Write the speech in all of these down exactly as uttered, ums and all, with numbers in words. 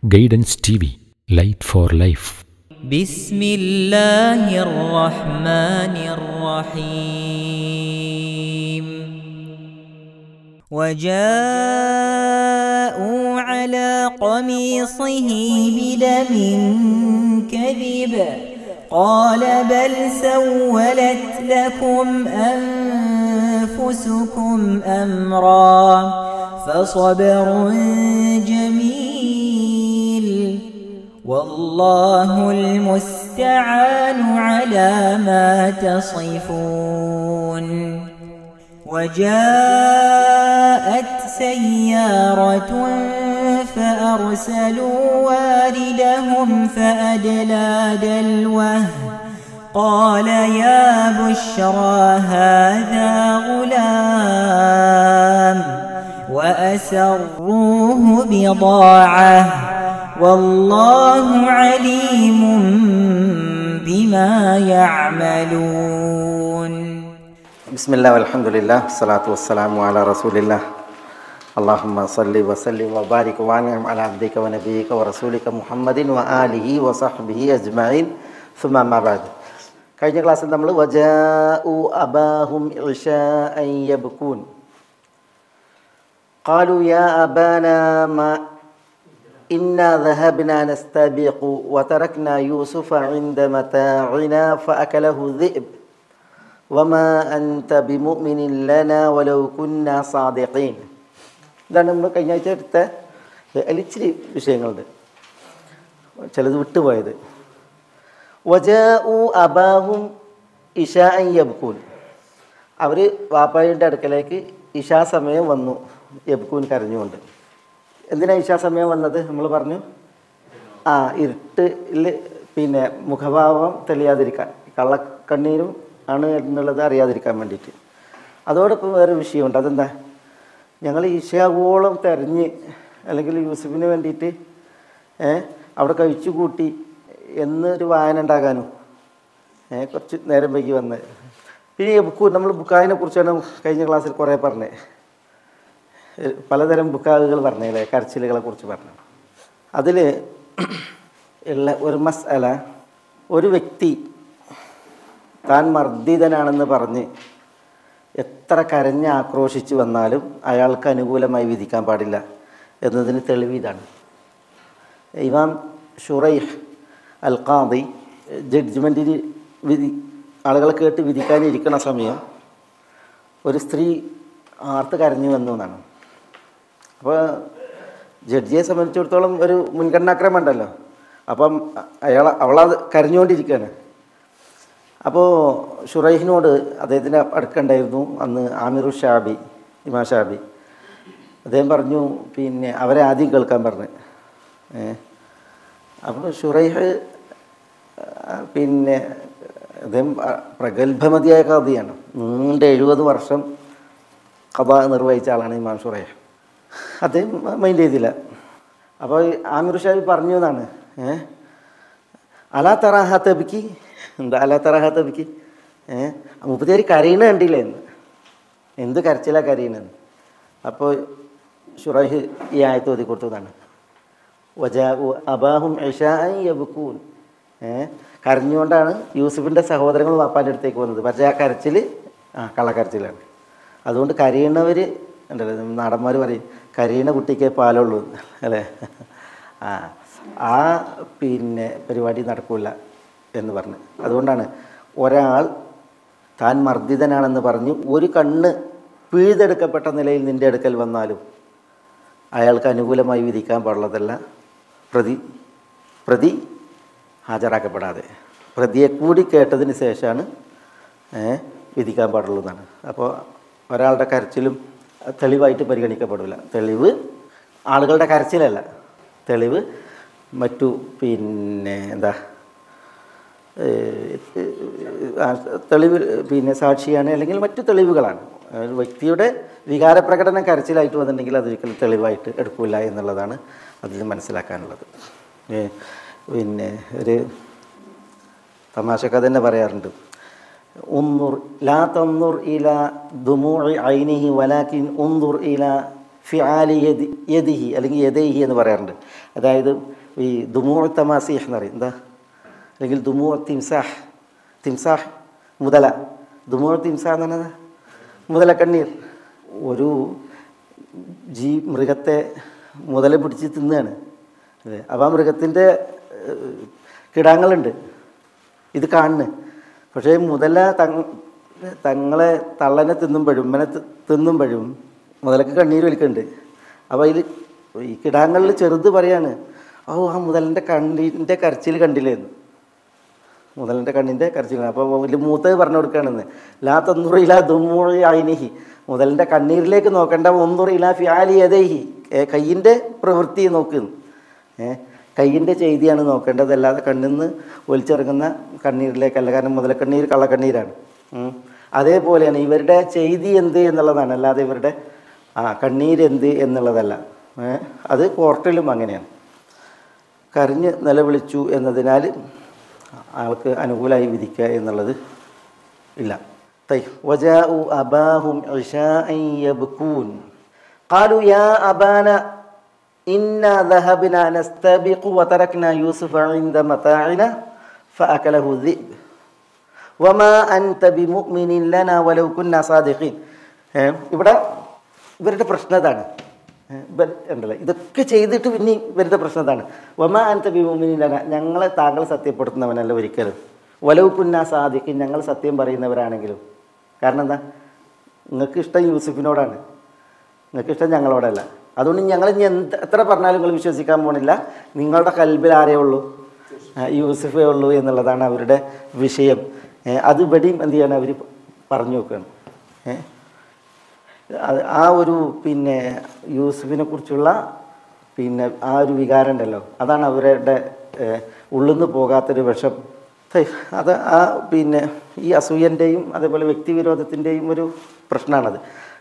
Guidance T V, light for life. ബിസ്മില്ലാഹിർ റഹ്മാനിർ റഹീം. وجاءوا على قميصه بدم كذب قال بل سولت لكم أنفسكم أمرا فصبر جميل والله المستعان على ما تصفون. وجاءت سيارة فأرسلوا واردهم فأدلى دلوه قال يا بشرى هذا غلام وأسروه بضاعة والله عليم بما يعملون. بسم الله والحمد لله والصلاة والسلام على رسول الله. اللهم صل وسلم وبارك وانعم على عبدك ونبيك ورسولك محمد وآله وصحبه أجمعين. ثم ما بعد. കഴിഞ്ഞ ക്ലാസ്സിൽ നമ്മൾ വജാഉ അബാഹും ഇശാഅൻ യബ്കൂൻ ഖാലു യാ അബാനാ മാ ഇന്നാ ദഹബ്നാ നസ്തബിഖു വതറക്നാ യൂസുഫ ഇൻദ മതാഇനാ ഫഅകലഹു ദിഅബ് വമാ അൻത ബിമുഅ്മിനിൻ ലനാ വലൗ കുന്നാ സാദിഖീൻ. ഇതാണ് നമ്മൾ കഴിഞ്ഞ ആഴ്ച എടുത്ത അലിച്ചിരി വിഷയങ്ങളുണ്ട്, ചിലത് വിട്ടുപോയത്. വജാഉ അബാഹും ഇശാഅൻ യബ്കൂൻ, അവർ വാപ്പായുടെ അടുക്കലേക്ക് ഇശാ സമയം വന്നു, യബ്കൂൻ കരഞ്ഞുകൊണ്ട്. എന്തിനാണ് ഇശാ സമയം വന്നത്? നമ്മൾ പറഞ്ഞു, ആ ഇരുട്ടിൽ പിന്നെ മുഖഭാവം തെളിയാതിരിക്കാൻ, കള്ളക്കണ്ണീരും ആണ് എന്നുള്ളത് അറിയാതിരിക്കാൻ വേണ്ടിയിട്ട്. അതോടൊപ്പം വേറെ വിഷയമുണ്ട്. അതെന്താ? ഞങ്ങൾ ഇശാവോളം തെരഞ്ഞ് അല്ലെങ്കിൽ യൂസുഫിന് വേണ്ടിയിട്ട് അവിടെ കഴിച്ചു കൂട്ടി എന്നൊരു വായന ഉണ്ടാകാനും കുറച്ച് നേരം വൈകി വന്ന്. പിന്നെ ബുക്ക് നമ്മൾ ബുക്കാവിനെ കുറിച്ചാണ് കഴിഞ്ഞ ക്ലാസ്സിൽ കുറേ പറഞ്ഞത്, പലതരം ബുക്കാവുകൾ പറഞ്ഞല്ലേ, കരച്ചിലുകളെ കുറിച്ച് പറഞ്ഞു. അതിൽ ഉള്ള ഒരു മസ്അല, ഒരു വ്യക്തി താൻ മർദ്ദിതനാണെന്ന് പറഞ്ഞ് എത്ര കരഞ്ഞ് ആക്രോശിച്ച് വന്നാലും അയാൾക്ക് അനുകൂലമായി വിധിക്കാൻ പാടില്ല എന്നതിന് തെളിവ് ഇതാണ്. ഇമാം ഷുറൈഹ് അൽ ഖാദി ജഡ്ജ്മെൻറ്റിന് വിധി ആളുകളെ കേട്ട് വിധിക്കാനിരിക്കുന്ന സമയം ഒരു സ്ത്രീ ആർത്ത് കരഞ്ഞു വന്നു എന്നാണ്. അപ്പോൾ ജഡ്ജിയെ സംബന്ധിച്ചിടത്തോളം ഒരു മുൻഗണനാക്രമം ഉണ്ടല്ലോ. അപ്പം അയാൾ അവളത് കരഞ്ഞുകൊണ്ടിരിക്കുകയാണ്. അപ്പോൾ ഷുറൈഹിനോട് അദ്ദേഹത്തിൻ്റെ അടുക്കുണ്ടായിരുന്നു അന്ന് ആമിറു ഷാബി, ഇമാം ഷാബി. അദ്ദേഹം പറഞ്ഞു, പിന്നെ അവരെ ആദ്യം കേൾക്കാൻ പറഞ്ഞു. അപ്പോൾ ഷുറൈഹ് പിന്നെ അദ്ദേഹം പ്രഗത്ഭമതിയായ ഖാദിയാണ്, നീണ്ട എഴുപത് വർഷം ഖദാ നിർവഹിച്ച ആളാണ് ഇമാം ഷുറൈഹ്. അദ്ദേഹം മൈൻഡ് ചെയ്തില്ല. അപ്പോൾ ആമിറു ഷാബി പറഞ്ഞു എന്നാണ്, ഏഹ് അലാ തറാഹ തബ്കി, എന്താ അലാ തറാഹ തബ്കി, ഏഹ് മുപ്പത്തിയാറ് കരയണ കണ്ടില്ലേ എന്ന്, എന്ത് കരച്ചിലാണ് കരയണെന്ന്. അപ്പോൾ ഷുറൈഹ് ഈ ആയത്ത് ഓതി കൊടുത്തതാണ്, വജാഉ അബാഹും ഇശാഅൻ യബ്കൂൻ. ഏഹ് കരഞ്ഞുകൊണ്ടാണ് യൂസുഫിൻ്റെ സഹോദരങ്ങൾ വാപ്പാൻ്റെ അടുത്തേക്ക് വന്നത്. പക്ഷേ ആ കരച്ചിൽ ആ കള്ളക്കരച്ചിലാണ്. അതുകൊണ്ട് കരയണവർ ഉണ്ടല്ലോ, നാടന്മാർ പറയും കരയണ കുട്ടിക്കേ പാലുള്ളൂ അല്ലേ. ആ ആ പിന്നെ പരിപാടി നടക്കില്ല എന്ന് പറഞ്ഞ്. അതുകൊണ്ടാണ് ഒരാൾ താൻ മർദ്ദിതനാണെന്ന് പറഞ്ഞ് ഒരു കണ്ണ് പിഴുതെടുക്കപ്പെട്ട നിലയിൽ നിൻ്റെ അടുക്കൽ വന്നാലും അയാൾക്ക് അനുകൂലമായി വിധിക്കാൻ പാടുള്ളതല്ല, പ്രതി പ്രതി ഹാജരാക്കപ്പെടാതെ പ്രതിയെ കൂടി കേട്ടതിന് ശേഷമാണ് വിധിക്കാൻ പാടുള്ളൂ എന്നാണ്. അപ്പോൾ ഒരാളുടെ കരച്ചിലും തെളിവായിട്ട് പരിഗണിക്കപ്പെടില്ല. തെളിവ് ആളുകളുടെ കരച്ചിലല്ല, തെളിവ് മറ്റു പിന്നെ എന്താ തെളിവ് പിന്നെ സാക്ഷിയാണ്, അല്ലെങ്കിൽ മറ്റു തെളിവുകളാണ്. ഒരു വ്യക്തിയുടെ വികാരപ്രകടനം കരച്ചിലായിട്ട് വന്നിട്ടുണ്ടെങ്കിൽ അതൊരിക്കലും തെളിവായിട്ട് എടുക്കില്ല എന്നുള്ളതാണ് അതിൽ മനസ്സിലാക്കാനുള്ളത്. പിന്നെ ഒരു തമാശക്കഥ തന്നെ പറയാറുണ്ട്, ഉൻദുർ ലാ തൻദുർ ഇലാ ദുമൂഇ ഐനിഹി വലാകിൻ ഉൻദുർ ഇലാ ഫിആലി യദിഹി അല്ലെങ്കിൽ യദൈഹി എന്ന് പറയാറുണ്ട്. അതായത് ഈ ദുമൂ തമാസീഹ് എന്ന് പറയും. എന്താ? അല്ലെങ്കിൽ ദുമൂ തിംസാഹ്, തിംസാഹ് മുതല, ദുമൂ തിംസാഹ് എന്ന് പറഞ്ഞത് മുതല കണ്ണീർ. ഒരു ജീ മൃഗത്തെ മുതല പിടിച്ച് തിന്നുകയാണ് അല്ലേ. അപ്പോൾ ആ മൃഗത്തിൻ്റെ കിടാങ്ങളുണ്ട്, ഇത് കാണുന്നു. പക്ഷേ മുതല തങ് തങ്ങളെ തള്ളനെ തിന്നുമ്പോഴും ഉമ്മനെ തിന്നുമ്പോഴും മുതലക്ക് കണ്ണീര് വലിക്കുന്നുണ്ട്. അപ്പോൾ അതിൽ ഈ കിടാങ്ങളിൽ ചെറുത് പറയാണ്, ഓ ആ മുതലിൻ്റെ കണ്ണീരിൻ്റെ കരച്ചിൽ കണ്ടില്ലേന്ന്, മുതലിൻ്റെ കണ്ണിൻ്റെ കരച്ചിൽ. അപ്പോൾ വലിയ മൂത്തത് പറഞ്ഞു കൊടുക്കുകയാണെന്ന്, ലാ തന്നുറിയില്ല ദുമൂഴി ആയിനിഹി, മുതലിൻ്റെ കണ്ണീരിലേക്ക് നോക്കേണ്ട, ഒന്നുറിയില്ല ഫിയാലി യദൈഹി, കയ്യിൻ്റെ പ്രവൃത്തി നോക്കുന്നു. ഏഹ് കയ്യിൻ്റെ ചെയ്തിയാണ് നോക്കേണ്ടത്, അല്ലാതെ കണ്ണിൽ നിന്ന് ഒലിച്ചിറങ്ങുന്ന കണ്ണീരിലേക്കല്ല. കാരണം മുതലക്കണ്ണീർ കള്ളക്കണ്ണീരാണ്. അതേപോലെയാണ് ഇവരുടെ ചെയ്തി എന്ത് എന്നുള്ളതാണ്, അല്ലാതെ ഇവരുടെ ആ കണ്ണീരെന്ത് എന്നുള്ളതല്ല. അത് കോർട്ടിലും അങ്ങനെയാണ്. കരഞ്ഞ് നിലവിളിച്ചു എന്നതിനാൽ ആൾക്ക് അനുകൂലമായി വിധിക്കുക എന്നുള്ളത് ഇല്ല. തൈ വജാഉ അബാഹും ഇശാഅൻ യബ്കൂൻ ഖാലു യാ അബാന ഇന്നാ ദഹബ്നാ നസ്തബിഖു വതറക്നാ യൂസുഫ ഇൻദ മതാഇന ഫഅകലഹു ദിബ് വമാ അൻത ബിമുഅ്മിനിൻ ലനാ വലൗ കുന്നാ സാദിഖീൻ. ഇവിടെ ഇവരുടെ പ്രശ്നം അതാണ്. ഉണ്ടല്ലോ, ഇതൊക്കെ ചെയ്തിട്ട് പിന്നെ ഇവരുടെ പ്രശ്നം അതാണ്. വമാ അൻത ബിമുഅ്മിനിൻ ലനാ, ഞങ്ങളെ താങ്കൾ സത്യപ്പെടുത്തുന്നവനല്ല ഒരിക്കലും. വലൗ കുന്നാ സാദിഖീൻ, ഞങ്ങൾ സത്യം പറയുന്നവരാണെങ്കിലും. കാരണം എന്താ? നിങ്ങൾക്ക് ഇഷ്ടം യൂസുഫിനോടാണ്, നിങ്ങൾക്ക് ഇഷ്ടം ഞങ്ങളോടല്ല. അതുകൊണ്ട് ഞങ്ങൾ ഇനി എന്ത് എത്ര പറഞ്ഞാലും നിങ്ങൾ വിശ്വസിക്കാൻ പോണില്ല. നിങ്ങളുടെ കൽബിൽ ആരേ ഉള്ളൂ? യൂസുഫേ ഉള്ളൂ എന്നുള്ളതാണ് അവരുടെ വിഷയം. അത് ഇവിടെയും എന്ത് ചെയ്യണം, അവർ പറഞ്ഞു നോക്കുകയാണ്. ആ ഒരു പിന്നെ യൂസുഫിനെ കുറിച്ചുള്ള പിന്നെ ആ ഒരു വികാരം ഉണ്ടല്ലോ, അതാണ് അവരുടെ ഉള്ളിൽ നിന്ന് പോകാത്തൊരു വിഷം. അത് ആ പിന്നെ ഈ അസൂയൻ്റെയും അതേപോലെ വ്യക്തിവിരോധത്തിൻ്റെയും ഒരു പ്രശ്നമാണത്.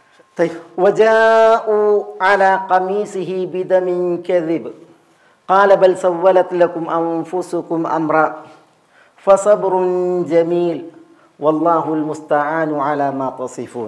وجاءوا على قميصه بدم كذب قال بل سولت لكم أنفسكم أمرا فصبر جميل والله المستعان على ما تصفون.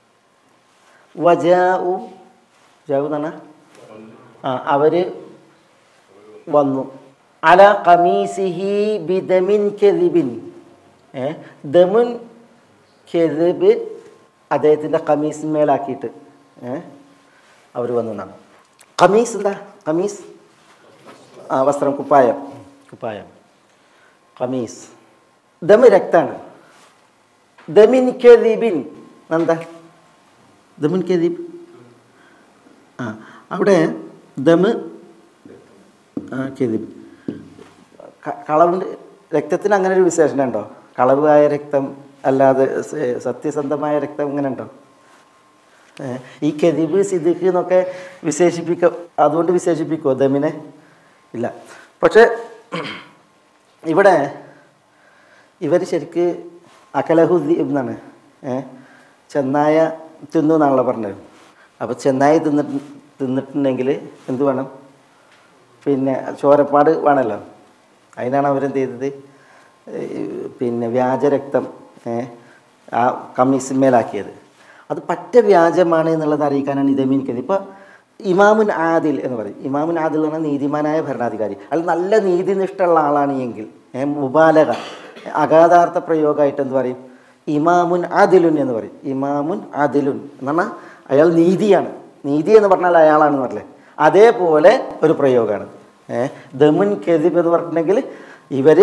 وجاءوا جاءوا എന്നാണ് ആ അവർ വന്നു. അല ഖമീസിഹി ബിദമിൻ കെദിബിൻ, ദമുൻ കെദിബ് അദ്ദേഹത്തിൻ്റെ ഖമീസിന്മേലാക്കിയിട്ട് അവർ വന്നു എന്നാണ്. ഖമീസ് എന്താ? ഖമീസ് ആ വസ്ത്രം, കുപ്പായം, കുപ്പായം ഖമീസ്. ദമ് രക്താണ്. ദമിൻ കെദിബിൻ എന്താ? ദമുൻ കെദിബ് ആ അവിടെ ദമ് കെദിബ് കളവുണ്ട്. രക്തത്തിന് അങ്ങനെ ഒരു വിശേഷണം ഉണ്ടോ? കളവായ രക്തം അല്ലാതെ സത്യസന്ധമായ രക്തം ഇങ്ങനെ ഉണ്ടോ? ഈ കെദിബ് സിദ്ദിഖ് എന്നൊക്കെ വിശേഷിപ്പിക്ക, അതുകൊണ്ട് വിശേഷിപ്പിക്കുമോ ദമിനെ? ഇല്ല. പക്ഷെ ഇവിടെ ഇവർ ശരിക്ക് അകലഹുദ്ദി എന്നാണ്, ചെന്നായ തിന്നു എന്നാണല്ലോ പറഞ്ഞത്. അപ്പോൾ ചെന്നായ തിന്നിട്ട് തിന്നിട്ടുണ്ടെങ്കിൽ എന്ത് വേണം? പിന്നെ ചോരപ്പാട് വേണമല്ലോ. അതിനാണ് അവരെന്ത് ചെയ്തത്? പിന്നെ വ്യാജരക്തം ആ കമ്മീസിന്മേലാക്കിയത്. അത് പറ്റ വ്യാജമാണ് എന്നുള്ളത് അറിയിക്കാനാണ് ഇതമീൻ കെദിബ്. ഇപ്പോൾ ഇമാമുൻ ആദിൽ എന്ന് പറയും. ഇമാമുൻ ആദിൽ എന്ന് പറഞ്ഞാൽ നീതിമാനായ ഭരണാധികാരി. അത് നല്ല നീതിനിഷ്ഠമുള്ള ആളാണ് എങ്കിൽ മുബാലക അഗാധാർത്ഥ പ്രയോഗമായിട്ട് എന്ത് പറയും? ഇമാമുൻ ആദിലുൻ എന്ന് പറയും. ഇമാമുൻ ആദിലുൻ എന്ന് പറഞ്ഞാൽ അയാൾ നീതിയാണ്. നീതി എന്ന് പറഞ്ഞാൽ അയാളാണെന്ന് പറഞ്ഞില്ലേ, അതേപോലെ ഒരു പ്രയോഗമാണ്. ഏഹ് ദമുൻ കെദിബ് എന്ന് പറഞ്ഞിട്ടുണ്ടെങ്കിൽ ഇവർ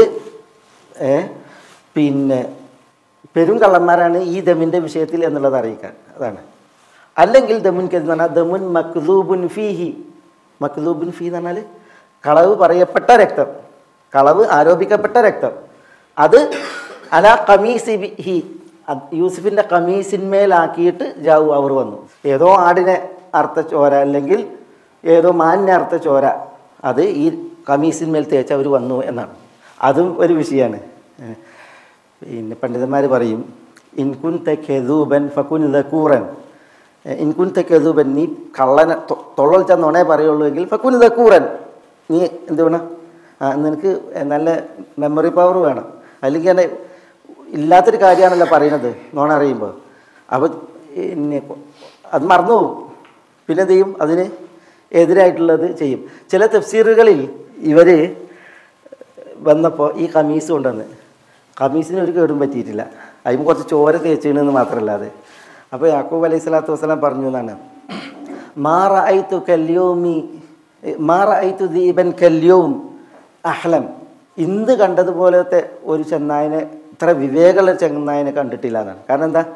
പിന്നെ പെരും കള്ളന്മാരാണ് ഈ ദമിൻ്റെ വിഷയത്തിൽ എന്നുള്ളത് അറിയിക്കാൻ, അതാണ്. അല്ലെങ്കിൽ ദമുൻ കെദിബ് എന്ന് പറഞ്ഞാൽ ദമുൻ മക്ദൂബുൻ ഫീഹി. മക്ദൂബുൻ ഫീ എന്ന് പറഞ്ഞാൽ കളവ് പറയപ്പെട്ട രക്തം, കളവ് ആരോപിക്കപ്പെട്ട രക്തം. അത് അല ഖമീസി ഹി, യൂസുഫിൻ്റെ ഖമീസിന്മേലാക്കിയിട്ട് ജാവു അവർ വന്നു. ഏതോ ആടിനെ അർത്ഥ ചോര അല്ലെങ്കിൽ ഏതോ മാനിനെ അർത്ഥ ചോര അത് ഈ ഖമീസിന്മേൽ തേച്ച് അവർ വന്നു എന്നാണ്. അതും ഒരു വിഷയമാണ്. പിന്നെ പണ്ഡിതന്മാർ പറയും, ഇൻകുൻ തെഖൂബൻ ഫക്കുൻ ദക്കൂറൻ. ഇൻകുൻ തെഖൂബൻ, നീ കള്ളനെ തൊള്ളൽ ചെന്നോണേ പറയുള്ളൂ എങ്കിൽ ഫക്കുൻ ദക്കൂറൻ, നീ എന്ത് വേണം? ആ നിനക്ക് നല്ല മെമ്മറി പവർ വേണം. അല്ലെങ്കിൽ തന്നെ ഇല്ലാത്തൊരു കാര്യമാണല്ലോ പറയുന്നത് നോണ അറിയുമ്പോൾ. അപ്പോൾ പിന്നെ അത് മറന്നു പോകും. പിന്നെ എന്ത് ചെയ്യും? അതിന് എതിരായിട്ടുള്ളത് ചെയ്യും. ചില തഫ്സീറുകളിൽ ഇവർ വന്നപ്പോൾ ഈ ഖമീസ് കൊണ്ടുവന്ന് ഖമീസിന് ഒരു കേടും പറ്റിയിട്ടില്ല, അതിന് കുറച്ച് ചോര തേച്ചിണെന്ന് മാത്രമല്ലാതെ. അപ്പോൾ യാക്കൂബ് അലൈഹി സ്വലാത്തു വസ്സലാം പറഞ്ഞു എന്നാണ്, മാ റഅയ്തു കല്യോമി മാ റഅയ്തു ദീബൻ കല്യോം അഹ്ലം, ഇന്ന് കണ്ടതുപോലത്തെ ഒരു ചെന്നായനെ, ഇത്ര വിവേകമുള്ള ചെന്നായനെ കണ്ടിട്ടില്ല എന്നാണ്. കാരണം എന്താ,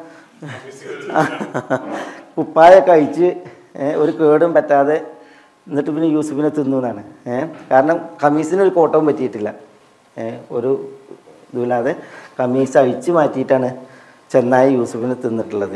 കുപ്പായൊക്കെ അഴിച്ച് ഒരു കേടും പറ്റാതെ എന്നിട്ട് പിന്നെ യൂസുഫിനെ തിന്നു എന്നാണ്. ഏഹ് കാരണം ഖമീസിന് ഒരു കോട്ടവും പറ്റിയിട്ടില്ല, ഒരു ഇതുമില്ലാതെ ഖമീസ് അഴിച്ച് മാറ്റിയിട്ടാണ് ചെന്നായ യൂസുഫിനെ തിന്നിട്ടുള്ളത്.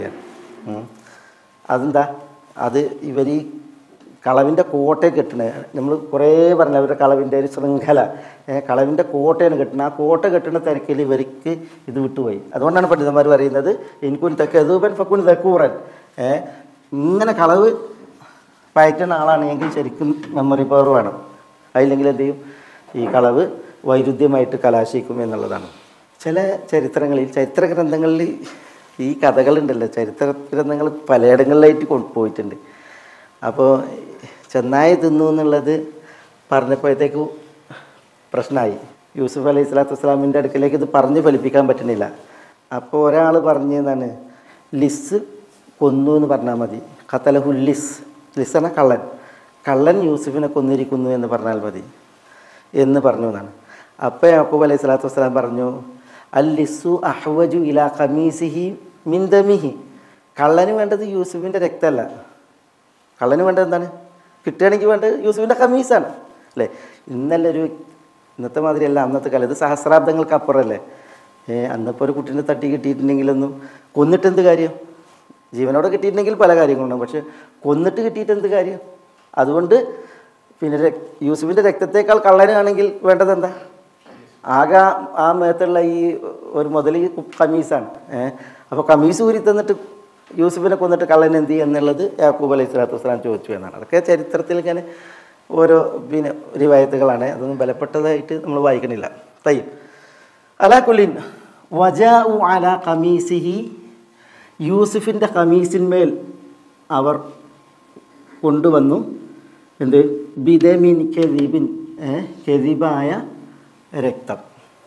അതെന്താ, അത് ഇവർ ഈ കളവിൻ്റെ കോട്ടയെ കെട്ടണേ, നമ്മൾ കുറേ പറഞ്ഞ അവരുടെ കളവിൻ്റെ ഒരു ശൃംഖല, കളവിൻ്റെ കോട്ടയാണ് കെട്ടുന്നത്. ആ കോട്ട കെട്ടുന്ന തിരക്കിൽ ഇവർക്ക് ഇത് വിട്ടുപോയി. അതുകൊണ്ടാണ് പണ്ഡിതന്മാർ പറയുന്നത് എനിക്കും തെക്കതൂപൻ ഫക്കുൻ തെക്കൂറൻ, ഇങ്ങനെ കളവ് പയറ്റുന്ന ആളാണെങ്കിൽ ശരിക്കും മെമ്മറി പവർ വേണം, അതില്ലെങ്കിൽ എന്ത് ചെയ്യും, ഈ കളവ് വൈരുദ്ധ്യമായിട്ട് കലാശിക്കും എന്നുള്ളതാണ്. ചില ചരിത്രങ്ങളിൽ, ചരിത്ര ഗ്രന്ഥങ്ങളിൽ ഈ കഥകളുണ്ടല്ലോ, ചരിത്ര ഗ്രന്ഥങ്ങൾ പലയിടങ്ങളിലായിട്ട് കൊണ്ടുപോയിട്ടുണ്ട്. അപ്പോൾ ചെന്നായ തിന്നു എന്നുള്ളത് പറഞ്ഞപ്പോഴത്തേക്ക് പ്രശ്നമായി. യൂസുഫ് അലൈഹി സ്വലാത്തു വസ്സലാമിൻ്റെ അടുക്കലേക്ക് ഇത് പറഞ്ഞ് ഫലിപ്പിക്കാൻ പറ്റുന്നില്ല. അപ്പോൾ ഒരാൾ പറഞ്ഞതാണ്, ലിസ് കൊന്നു എന്ന് പറഞ്ഞാൽ മതി, ഖതലഹു ലിസ്, ലിസ് എന്ന കള്ളൻ, കള്ളൻ യൂസുഫിനെ കൊന്നിരിക്കുന്നു എന്ന് പറഞ്ഞാൽ മതി എന്ന് പറഞ്ഞു എന്നാണ്. അപ്പോൾ യാക്കൂബ് അലൈഹി സ്വലാത്തു വസ്സലാം പറഞ്ഞു, അൽ ലിസ്സു അഹ്വജു ഇലാ ഖമീസിഹി മിൻ ദമിഹി, കള്ളന് വേണ്ടത് യൂസുഫിൻ്റെ രക്തമല്ല, കള്ളന് വേണ്ടത് എന്താണ്, കിട്ടുകയാണെങ്കിൽ വേണ്ടത് യൂസുഫിൻ്റെ ഖമീസാണ് അല്ലേ. ഇന്നലെ ഒരു ഇന്നത്തെ മാതിരിയല്ല അന്നത്തെ കാലം, ഇത് സഹസ്രാബ്ദങ്ങൾക്ക് അപ്പുറമല്ലേ. അന്നിപ്പോൾ ഒരു കുട്ടീനെ തട്ടി കിട്ടിയിട്ടുണ്ടെങ്കിലൊന്നും കൊന്നിട്ട് എന്ത് കാര്യം, ജീവനോടെ കിട്ടിയിട്ടുണ്ടെങ്കിൽ പല കാര്യങ്ങളുണ്ടാകും, പക്ഷെ കൊന്നിട്ട് കിട്ടിയിട്ട് എന്ത് കാര്യം. അതുകൊണ്ട് പിന്നെ യൂസുഫിൻ്റെ രക്തത്തേക്കാൾ കള്ളനാണെങ്കിൽ വേണ്ടത് എന്താ, ആകെ ആ മേത്തുള്ള ഈ ഒരു മുതൽ ഈ ഖമീസാണ്. ഏഹ് അപ്പോൾ ഖമീസ് ഊരി തന്നിട്ട് യൂസുഫിനെ കൊന്നിട്ട് കള്ളൻ എന്ത് ചെയ്യും എന്നുള്ളത് യാക്കൂബ് അലൈഹി സ്വലാത്തു വസ്സലാം ചോദിച്ചു എന്നാണ്. അതൊക്കെ ചരിത്രത്തിൽ ഇങ്ങനെ ഓരോ പിന്നെ റിവായത്തുകളാണ്, അതൊന്നും ബലപ്പെട്ടതായിട്ട് നമ്മൾ വായിക്കണില്ല. തയ്യം അലാ കുല്ലിൻ വജാഉ അലാ ഖമീസിഹി, യൂസുഫിൻ്റെ ഖമീസിന്മേൽ അവർ കൊണ്ടുവന്നു എന്ത്, ബിദമിൻ കെദിബിൻ, കെദിബായ രക്തം.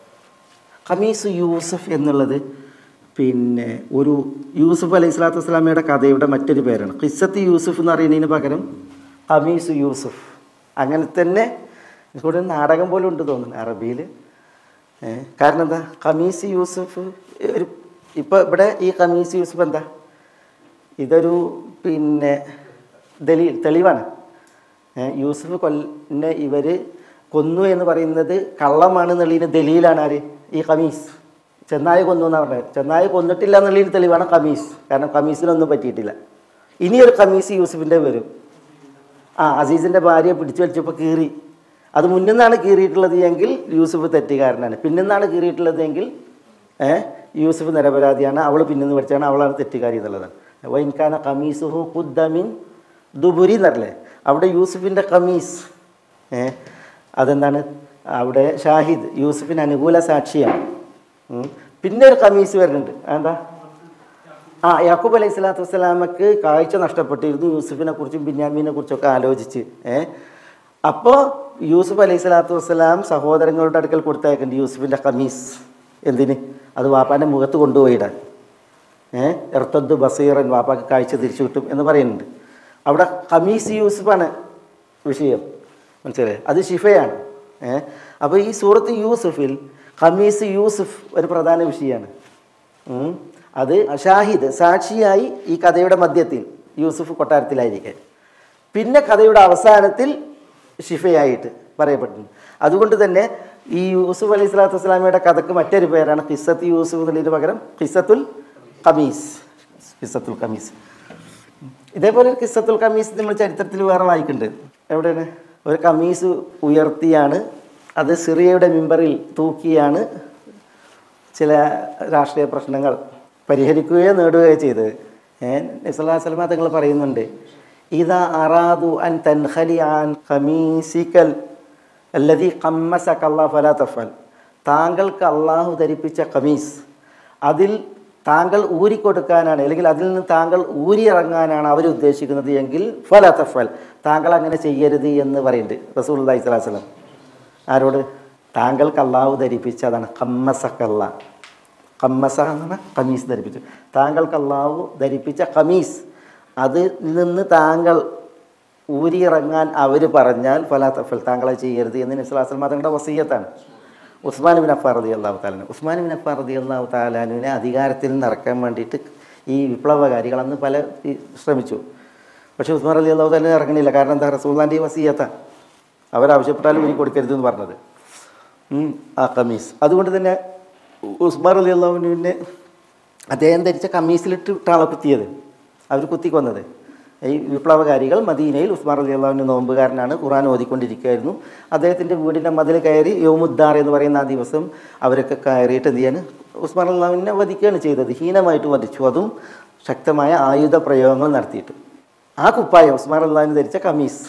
ഖമീസ് യൂസുഫ് എന്നുള്ളത് പിന്നെ ഒരു യൂസുഫ് അലൈഹി സ്വലാത്തു വസ്സലാമയുടെ കഥയുടെ മറ്റൊരു പേരാണ്. ഖിസ്സത്ത് യൂസുഫ് എന്ന് പറയുന്നതിന് പകരം ഖമീസ് യൂസുഫ്, അങ്ങനെ തന്നെ ഇവിടെ നാടകം പോലും ഉണ്ട് തോന്നുന്നു അറബിയിൽ. കാരണം എന്താ, ഖമീസ് യൂസുഫ് ഒരു ഇപ്പോൾ ഇവിടെ ഈ ഖമീസ് യൂസുഫ് എന്താ, ഇതൊരു പിന്നെ ദലീൽ തെളിവാണ്. യൂസുഫ് കൊല്ലിനെ ഇവർ കൊന്നു എന്ന് പറയുന്നത് കള്ളമാണ് എന്നുള്ളതിന് ദലീലാണ് ആര്, ഈ ഖമീസ്. ചെന്നായ കൊന്നു എന്നാണ് പറഞ്ഞത്, ചെന്നായ കൊന്നിട്ടില്ല എന്നുള്ളതിന് തെളിവാണ് ഖമീസ്, കാരണം ഖമീസിനൊന്നും പറ്റിയിട്ടില്ല. ഇനിയൊരു ഖമീസ് യൂസുഫിൻ്റെ വരും. ആ അസീസിൻ്റെ ഭാര്യയെ പിടിച്ചു വലിച്ചപ്പോൾ കീറി, അത് മുന്നിൽ നിന്നാണ് കീറിയിട്ടുള്ളത് എങ്കിൽ യൂസുഫ് തെറ്റുകാരനാണ്, പിന്നിൽ നിന്നാണ് കീറിയിട്ടുള്ളത് എങ്കിൽ ഏഹ് യൂസുഫ് നിരപരാധിയാണ്, അവൾ പിന്നിന്ന് പഠിച്ചാണ്, അവളാണ് തെറ്റുകാരി എന്നുള്ളതാണ്. വൈൻഖാന ഖമീസുഹു ഖുദ്ദമിൻ ദുബുരി എന്നല്ലേ, അവിടെ യൂസുഫിൻ്റെ ഖമീസ് ഏഹ് അതെന്താണ്, അവിടെ ഷാഹിദ് യൂസുഫിന് അനുകൂല സാക്ഷിയാണ്. പിന്നെ ഒരു ഖമീസ് വരുന്നുണ്ട്, എന്താ, ആ യാക്കൂബ് അലൈഹി സ്വലാത്തു വസ്സലാമക്ക് കാഴ്ച നഷ്ടപ്പെട്ടിരുന്നു യൂസുഫിനെ കുറിച്ചും ബിന്യാമീനെ കുറിച്ചൊക്കെ ആലോചിച്ച്. ഏഹ് അപ്പോൾ യൂസുഫ് അലൈഹി സ്വലാത്തു വസ്സലാം സഹോദരങ്ങളുടെ അടുക്കൽ കൊടുത്തയക്കുന്നുണ്ട് യൂസുഫിൻ്റെ ഖമീസ്. എന്തിന്, അത് വാപ്പാൻ്റെ മുഖത്ത് കൊണ്ടുപോയിടാൻ. ഏഹ് എർത്തദ് ബസീറൻ, വാപ്പാക്ക് കാഴ്ച തിരിച്ചു കിട്ടും എന്ന് പറയുന്നുണ്ട്. അവിടെ ഖമീസ് യൂസുഫാണ് വിഷയം, മനസ്സിലായി, അത് ഷിഫയാണ്. ഏഹ് അപ്പോൾ ഈ സൂറത്ത് യൂസുഫിൽ ഖമീസ് യൂസുഫ് ഒരു പ്രധാന വിഷയമാണ്. അത് ഷാഹിദ് സാക്ഷിയായി ഈ കഥയുടെ മധ്യത്തിൽ യൂസുഫ് കൊട്ടാരത്തിലായിരിക്കെ, പിന്നെ കഥയുടെ അവസാനത്തിൽ ഷിഫയായിട്ട് പറയപ്പെട്ടിട്ടുണ്ട്. അതുകൊണ്ട് തന്നെ ഈ യൂസുഫ് അലൈഹി സ്വലാത്തു വസ്സലാമയുടെ കഥക്ക് മറ്റൊരു പേരാണ് ഖിസ്സത്ത് യൂസുഫ് എന്നുള്ളതിന് പകരം ഖിസ്സത്തുൽ ഖമീസ്, ഖിസ്സത്തുൽ ഖമീസ്. ഇതേപോലെ ഒരു ഖിസ്സത്തുൽ ഖമീസ് നമ്മൾ ചരിത്രത്തിൽ വേറെ വായിക്കുന്നുണ്ട്. എവിടെയാണ്, ഒരു ഖമീസ് ഉയർത്തിയാണ്, അത് സിറിയയുടെ മിമ്പറിൽ തൂക്കിയാണ് ചില രാഷ്ട്രീയ പ്രശ്നങ്ങൾ പരിഹരിക്കുകയോ നേടുകയോ ചെയ്തത്. നബി സല്ലല്ലാഹു അലൈഹി വസല്ലം തങ്ങൾ പറയുന്നുണ്ട്, ഇദാ അറാദു അൻ തൻഖലി അൻ ഖമീസികൽ അല്ലദീ ഖമ്മസക അല്ലാഹു ഫലാ തഫൽ, താങ്കൾക്ക് അള്ളാഹു ധരിപ്പിച്ച ഖമീസ് അതിൽ താങ്കൾ ഊരിക്കൊടുക്കാനാണ് അല്ലെങ്കിൽ അതിൽ നിന്ന് താങ്കൾ ഊരിയിറങ്ങാനാണ് അവർ ഉദ്ദേശിക്കുന്നത് എങ്കിൽ ഫല തഫൽ, താങ്കൾ അങ്ങനെ ചെയ്യരുത് എന്ന് പറയുന്നുണ്ട് റസൂലുള്ളാഹി സ്വല്ലല്ലാഹു അലൈഹി വസല്ലം. ആരോട്? താങ്കൾക്ക് അള്ളാഹു ധരിപ്പിച്ചതാണ് ഖമ്മസക്കല്ല. ഖമ്മസ എന്ന് പറഞ്ഞാൽ ഖമീസ് ധരിപ്പിച്ചു. താങ്കൾക്ക് അള്ളാഹു ധരിപ്പിച്ച ഖമീസ് അതിൽ നിന്ന് താങ്കൾ ഊരിയിറങ്ങാൻ അവർ പറഞ്ഞാൽ ഫലാ തഫൽ, താങ്കളെ ചെയ്യരുത് എന്ന് നബി സ്വല്ലല്ലാഹു അലൈഹി വസല്ലം തങ്ങളുടെ വസിയ്യത്താണ്. ഉസ്മാൻ ബിൻ അഫ്ഫാൻ റളിയല്ലാഹു തആല ഉസ്മാൻ ബിൻ അഫ്ഫാൻ റളിയല്ലാഹു തആലാനെ അധികാരത്തിൽ നിന്ന് ഇറക്കാൻ വേണ്ടിയിട്ട് ഈ വിപ്ലവകാരികൾ അന്ന് പല ശ്രമിച്ചു. പക്ഷേ ഉസ്മാൻ റളിയല്ലാഹു തആല ഇറങ്ങണില്ല. കാരണം എന്താ? റസൂലുള്ളാഹിന്റെ വസിയ്യത്താണ്. അവരാവശ്യപ്പെട്ടാലും ഊരി കൊടുക്കരുത് എന്ന് പറഞ്ഞത് ആ കമീസ്. അതുകൊണ്ട് തന്നെ ഉസ്മാൻ റളിയല്ലാഹുവിനെ അദ്ദേഹം ധരിച്ച കമീസിലിട്ട് ഇട്ടാളെ കുത്തിയത്, അവർ കുത്തിക്കൊന്നത്. ഈ വിപ്ലവകാരികൾ മദീനയിൽ ഉസ്മാൻ റളിയല്ലാഹുവിൻ്റെ നോമ്പുകാരനാണ്, ഖുർആൻ ഓതിക്കൊണ്ടിരിക്കുകയായിരുന്നു. അദ്ദേഹത്തിൻ്റെ വീടിൻ്റെ മതിൽ കയറി യൗമുദ്ദാർ എന്ന് പറയുന്ന ആ ദിവസം അവരൊക്കെ കയറിയിട്ട് എന്ത് ചെയ്യാൻ ഉസ്മാൻ റളിയല്ലാഹുവിനെ വധിക്കുകയാണ് ചെയ്തത്. ഹീനമായിട്ട് വധിച്ചു, അതും ശക്തമായ ആയുധ പ്രയോഗങ്ങൾ നടത്തിയിട്ട്. ആ കുപ്പായം ഉസ്മാൻ റളിയല്ലാഹുവിന് ധരിച്ച കമീസ്,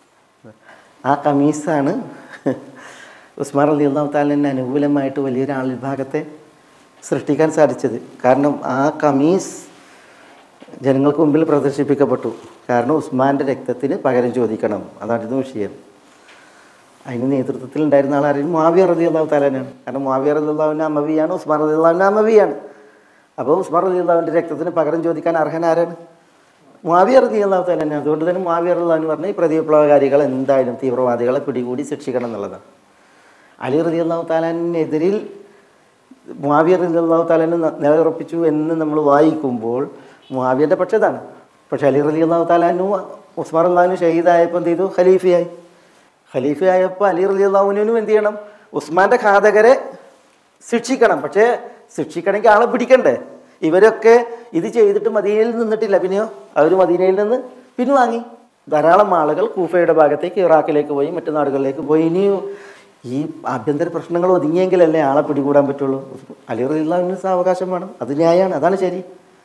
ആ കമീസാണ് ഉസ്മാൻ റളിയല്ലാഹു തആലയ്ക്ക് അനുകൂലമായിട്ട് വലിയൊരു ആൾവിഭാഗത്തെ സൃഷ്ടിക്കാൻ സാധിച്ചത്. കാരണം ആ കമീസ് ജനങ്ങൾക്ക് മുമ്പിൽ പ്രദർശിപ്പിക്കപ്പെട്ടു. കാരണം ഉസ്മാൻ്റെ രക്തത്തിന് പകരം ചോദിക്കണം, അതായിരുന്നു വിഷയം. അതിന് നേതൃത്വത്തിൽ ഉണ്ടായിരുന്ന ആളാരും മുആവിയ റളിയല്ലാഹു തആലയാണ്. കാരണം മുആവിയ റളിയല്ലാഹുവിൻ്റെ അമവിയാണ്, ഉസ്മാൻ റളിയല്ലാഹുവിൻ്റെ അമവിയാണ്. അപ്പോൾ ഉസ്മാൻ റളിയല്ലാഹുവിൻ്റെ രക്തത്തിന് പകരം ചോദിക്കാൻ അർഹൻ ആരാണ്? മുആവിയ റളിയല്ലാഹു തആലയാണ്. അതുകൊണ്ട് തന്നെ മുആവിയ റളിയല്ലാഹു പറഞ്ഞ ഈ പ്രതിവിപ്ലവകാരികൾ എന്തായാലും തീവ്രവാദികളെ പിടികൂടി ശിക്ഷിക്കണം എന്നുള്ളതാണ്. അലി റളിയല്ലാഹു തആലനെതിരിൽ മുആവിയ റളിയല്ലാഹു തആലനെ നിലയുറപ്പിച്ചു എന്ന് നമ്മൾ വായിക്കുമ്പോൾ മുആവിയൻ്റെ പക്ഷത്താണ്. പക്ഷേ അലി റളിയല്ലാഹു തആലനു ഉസ്മാൻ റളിയല്ലാഹു ഷഹീദായപ്പോൾ എന്ത് ചെയ്തു? ഖലീഫയായി. ഖലീഫയായപ്പോൾ അലി റളിയല്ലാഹുവിനും എന്ത് ചെയ്യണം? ഉസ്മാൻ്റെ ഘാതകരെ ശിക്ഷിക്കണം. പക്ഷേ ശിക്ഷിക്കണമെങ്കിൽ ആളെ പിടിക്കണ്ടേ? ഇവരൊക്കെ ഇത് ചെയ്തിട്ട് മദീനയിൽ നിന്നിട്ടില്ല. പിന്നെയോ അവർ മദീനയിൽ നിന്ന് പിൻവാങ്ങി. ധാരാളം ആളുകൾ കൂഫയുടെ ഭാഗത്തേക്ക്, ഇറാഖിലേക്ക് പോയി, മറ്റു നാടുകളിലേക്ക് പോയി. ഇനിയും ഈ ആഭ്യന്തര പ്രശ്നങ്ങൾ ഒതുങ്ങിയെങ്കിലല്ലേ ആളെ പിടികൂടാൻ പറ്റുള്ളൂ. അലി റളിയല്ലാഹുവിന് സാവകാശം വേണം, അത് ന്യായമാണ്, അതാണ് ശരി.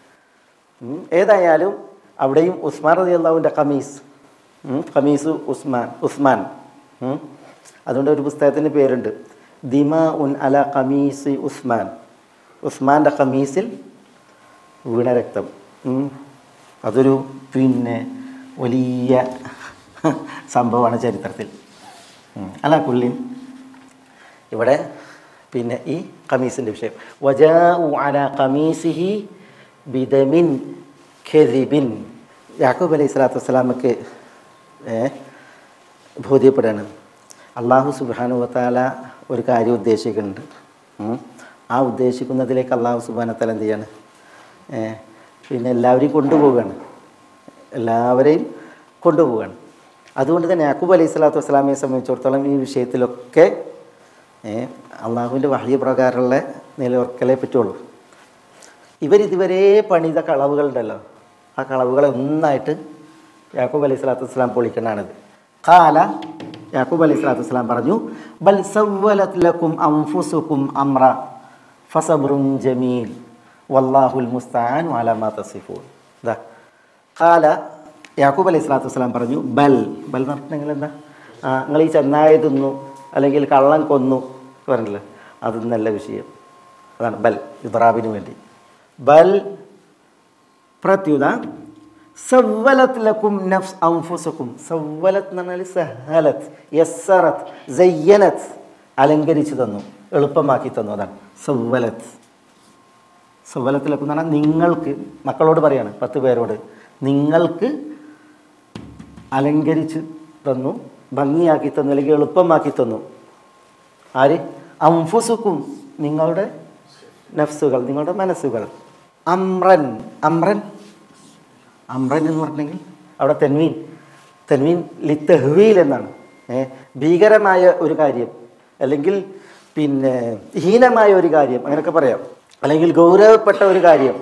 ഏതായാലും അവിടെയും ഉസ്മാൻ റളിയല്ലാഹുവിൻ്റെ ഖമീസ്, ഖമീസ് ഉസ്മാൻ ഉസ്മാൻ അതുകൊണ്ട് ഒരു പുസ്തകത്തിൻ്റെ പേരുണ്ട് ദിമാ ഉൻ അല ഖമീസി ഉസ്മാൻ. ഉസ്മാൻ്റെ ഖമീസിൽ വീണ രക്തം. അതൊരു പിന്നെ വലിയ സംഭവമാണ് ചരിത്രത്തിൽ. അല്ല കുല്ലിൻ ഇവിടെ പിന്നെ ഈ ഖമീസിൻ്റെ വിഷയം വജാഉ അലാ ഖമീസിഹി ബിദമിൻ ഖദിബിൻ. യാക്കൂബ് അലൈഹി സ്വലാത്തു വസ്സലാമക്ക് ബോധ്യപ്പെടാണ് അള്ളാഹു സുബ്ഹാനഹു വ തആല ഒരു കാര്യം ഉദ്ദേശിക്കുന്നുണ്ട്. ആ ഉദ്ദേശിക്കുന്നതിലേക്ക് അള്ളാഹു സുബ്ഹാനഹു വ തആല എന്ത് ചെയ്യാണ്? പിന്നെ എല്ലാവരെയും കൊണ്ടുപോവുകയാണ്, എല്ലാവരെയും കൊണ്ടുപോവുകയാണ്. അതുകൊണ്ട് തന്നെ യാക്കൂബ് അലൈഹി സ്വലാത്തു വസ്സലാമയെ സംബന്ധിച്ചിടത്തോളം ഈ വിഷയത്തിലൊക്കെ അള്ളാഹുവിൻ്റെ വഹ്യ് പ്രകാരമുള്ള നിലനിർത്തലേ പറ്റുള്ളൂ. ഇവരിതുവരെ പണിത കളവുകളുണ്ടല്ലോ, ആ കളവുകളെ ഒന്നായിട്ട് യാക്കൂബ് അലൈഹി സ്വലാത്തു വസ്സലാം പൊളിക്കണാണിത്. ഖാല യാക്കൂബ് അലൈഹി സ്വലാത്തു വസ്സലാം പറഞ്ഞു ബൽ സവ്വലത് ലക്കും അൻഫുസുക്കും അംറ ഫസബ്റുൻ ജമീൽ വല്ലാഹുൽ മുസ്തആൻ അലാ മാ തസിഫൂൻ. ദാ ഖാല യാക്കൂബ് അലൈഹി സ്വലാത്തു വസ്സലാം പറഞ്ഞു ബൽ ബൽ എന്ന് പറഞ്ഞിട്ടുണ്ടെങ്കിൽ എന്താ? ആ നിങ്ങൾ ഈ ചെന്നായ തിന്നു അല്ലെങ്കിൽ കള്ളൻ കൊന്നു പറഞ്ഞില്ലേ, അത് നല്ല വിഷയം. അതാണ് ബൽ, ഇദ്റാബിന് വേണ്ടി. ബൽ പ്രത്യുത സവ്വലത് ലക്കും നഫ്സ് അൻഫുസുക്കും. സവ്വലത് എന്ന് പറഞ്ഞാൽ സഹലത്, യസ്സറത്, സയ്യനത്, അലങ്കരിച്ചു തന്നു, എളുപ്പമാക്കി തന്നു. അതാണ് സവ്വലത്. സവ്വലത് ലക്കും എന്ന് പറഞ്ഞാൽ നിങ്ങൾക്ക്, മക്കളോട് പറയാണ്, പത്ത് പേരോട്, നിങ്ങൾക്ക് അലങ്കരിച്ച് തന്നു, ഭംഗിയാക്കി തന്നു, അല്ലെങ്കിൽ എളുപ്പമാക്കി തന്നു. ആര്? അൻഫുസുക്കും, നിങ്ങളുടെ നഫ്സുകൾ, നിങ്ങളുടെ മനസ്സുകൾ. അമ്രൻ, അമ്രൻ അമ്രൻ എന്ന് പറഞ്ഞെങ്കിൽ അവിടെ തെൻവീൻ, തെൻവീൻ ലിത്തഹ്വീൽ എന്നാണ്. ഭീകരമായ ഒരു കാര്യം, അല്ലെങ്കിൽ പിന്നെ ഹീനമായ ഒരു കാര്യം, അങ്ങനെയൊക്കെ പറയാം. അല്ലെങ്കിൽ ഗൗരവപ്പെട്ട ഒരു കാര്യം,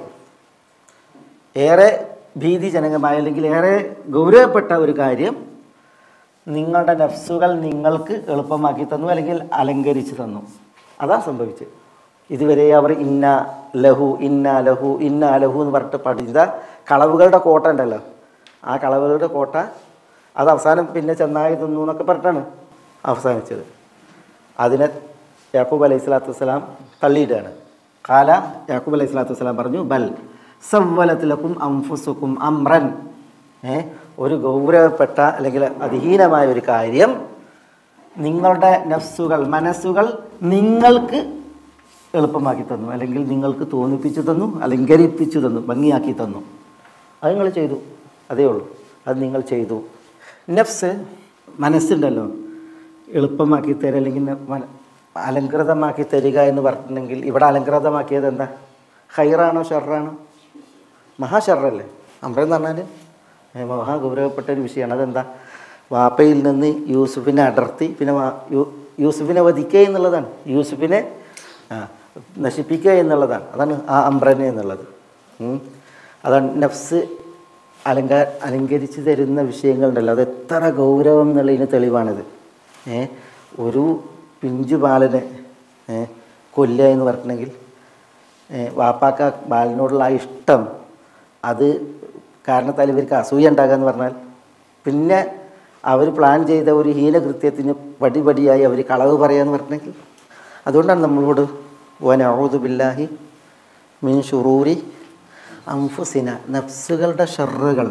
ഏറെ ഭീതിജനകമായ അല്ലെങ്കിൽ ഏറെ ഗൗരവപ്പെട്ട ഒരു കാര്യം നിങ്ങളുടെ നഫ്സുകൾ നിങ്ങൾക്ക് എളുപ്പമാക്കി തന്നു, അല്ലെങ്കിൽ അലങ്കരിച്ച് തന്നു. അതാണ് സംഭവിച്ചത്. ഇതുവരെ അവർ ഇന്ന ലഹു ഇന്ന ലഹു ഇന്ന ലഹു എന്ന് പറഞ്ഞിട്ട് പഠിച്ച കളവുകളുടെ കോട്ട ഉണ്ടല്ലോ, ആ കളവുകളുടെ കോട്ട അത് അവസാനം പിന്നെ ചെന്നായി തിന്നു എന്നൊക്കെ പറഞ്ഞിട്ടാണ് അവസാനിച്ചത്. അതിനെ യാക്കൂബ് അലൈഹി സ്വലാത്തു വസ്സലാം തള്ളിയിട്ടാണ്. കാല യാക്കൂബ് അലൈഹി സ്വലാത്തു വസ്സലാം പറഞ്ഞു ബൽ സവ്വലത് ലക്കും അൻഫുസുക്കും അംറൻ, ഏ ഒരു ഗൗരവപ്പെട്ട അല്ലെങ്കിൽ അധിഹീനമായ ഒരു കാര്യം നിങ്ങളുടെ നഫ്സുകൾ മനസ്സുകൾ നിങ്ങൾക്ക് എളുപ്പമാക്കി തന്നു, അല്ലെങ്കിൽ നിങ്ങൾക്ക് തോന്നിപ്പിച്ചു തന്നു, അലങ്കരിപ്പിച്ചു തന്നു, ഭംഗിയാക്കി തന്നു. അത് നിങ്ങൾ ചെയ്തു, അതേ ഉള്ളൂ. അത് നിങ്ങൾ ചെയ്തു. നഫ്സ് മനസ്സുണ്ടല്ലോ എളുപ്പമാക്കി തരിക അല്ലെങ്കിൽ അലങ്കൃതമാക്കി തരിക എന്ന് പറഞ്ഞിട്ടുണ്ടെങ്കിൽ ഇവിടെ അലങ്കൃതമാക്കിയത് എന്താ? ഹൈറാണോ ഷർറാണോ? മഹാഷറല്ലേ. അമ്രെന്ന് പറഞ്ഞാൽ മഹാഗൗരവപ്പെട്ട ഒരു വിഷയമാണ്. അതെന്താ? വാപ്പയിൽ നിന്ന് യൂസുഫിനെ അടർത്തി പിന്നെ യൂസുഫിനെ വധിക്കുക എന്നുള്ളതാണ്, യൂസുഫിനെ ആ നശിപ്പിക്കുക എന്നുള്ളതാണ്. അതാണ് ആ അമ്രനെ എന്നുള്ളത്. അതാണ് നഫ്സ് അലങ്ക അലങ്കരിച്ച് തരുന്ന വിഷയങ്ങളുണ്ടല്ലോ, അത് എത്ര ഗൗരവം എന്നുള്ളതിന് തെളിവാണിത്. ഏ ഒരു പിഞ്ചു ബാലനെ ഏ കൊല്ലുക എന്ന് പറഞ്ഞിട്ടുണ്ടെങ്കിൽ വാപ്പാക്ക ബാലനോടുള്ള ആ ഇഷ്ടം, അത് കാരണത്താൽ ഇവർക്ക് അസൂയ ഉണ്ടാകുക എന്ന് പറഞ്ഞാൽ, പിന്നെ അവർ പ്ലാൻ ചെയ്ത ഒരു ഹീനകൃത്യത്തിന് പടിപടിയായി അവർ കളവ് പറയുക എന്ന് പറഞ്ഞിട്ടുണ്ടെങ്കിൽ, അതുകൊണ്ടാണ് നമ്മളോട് വനഊദു ബില്ലാഹി മിൻ ശുറൂരി അൻഫുസിന, നഫ്സുകളുടെ ഷർറുകൾ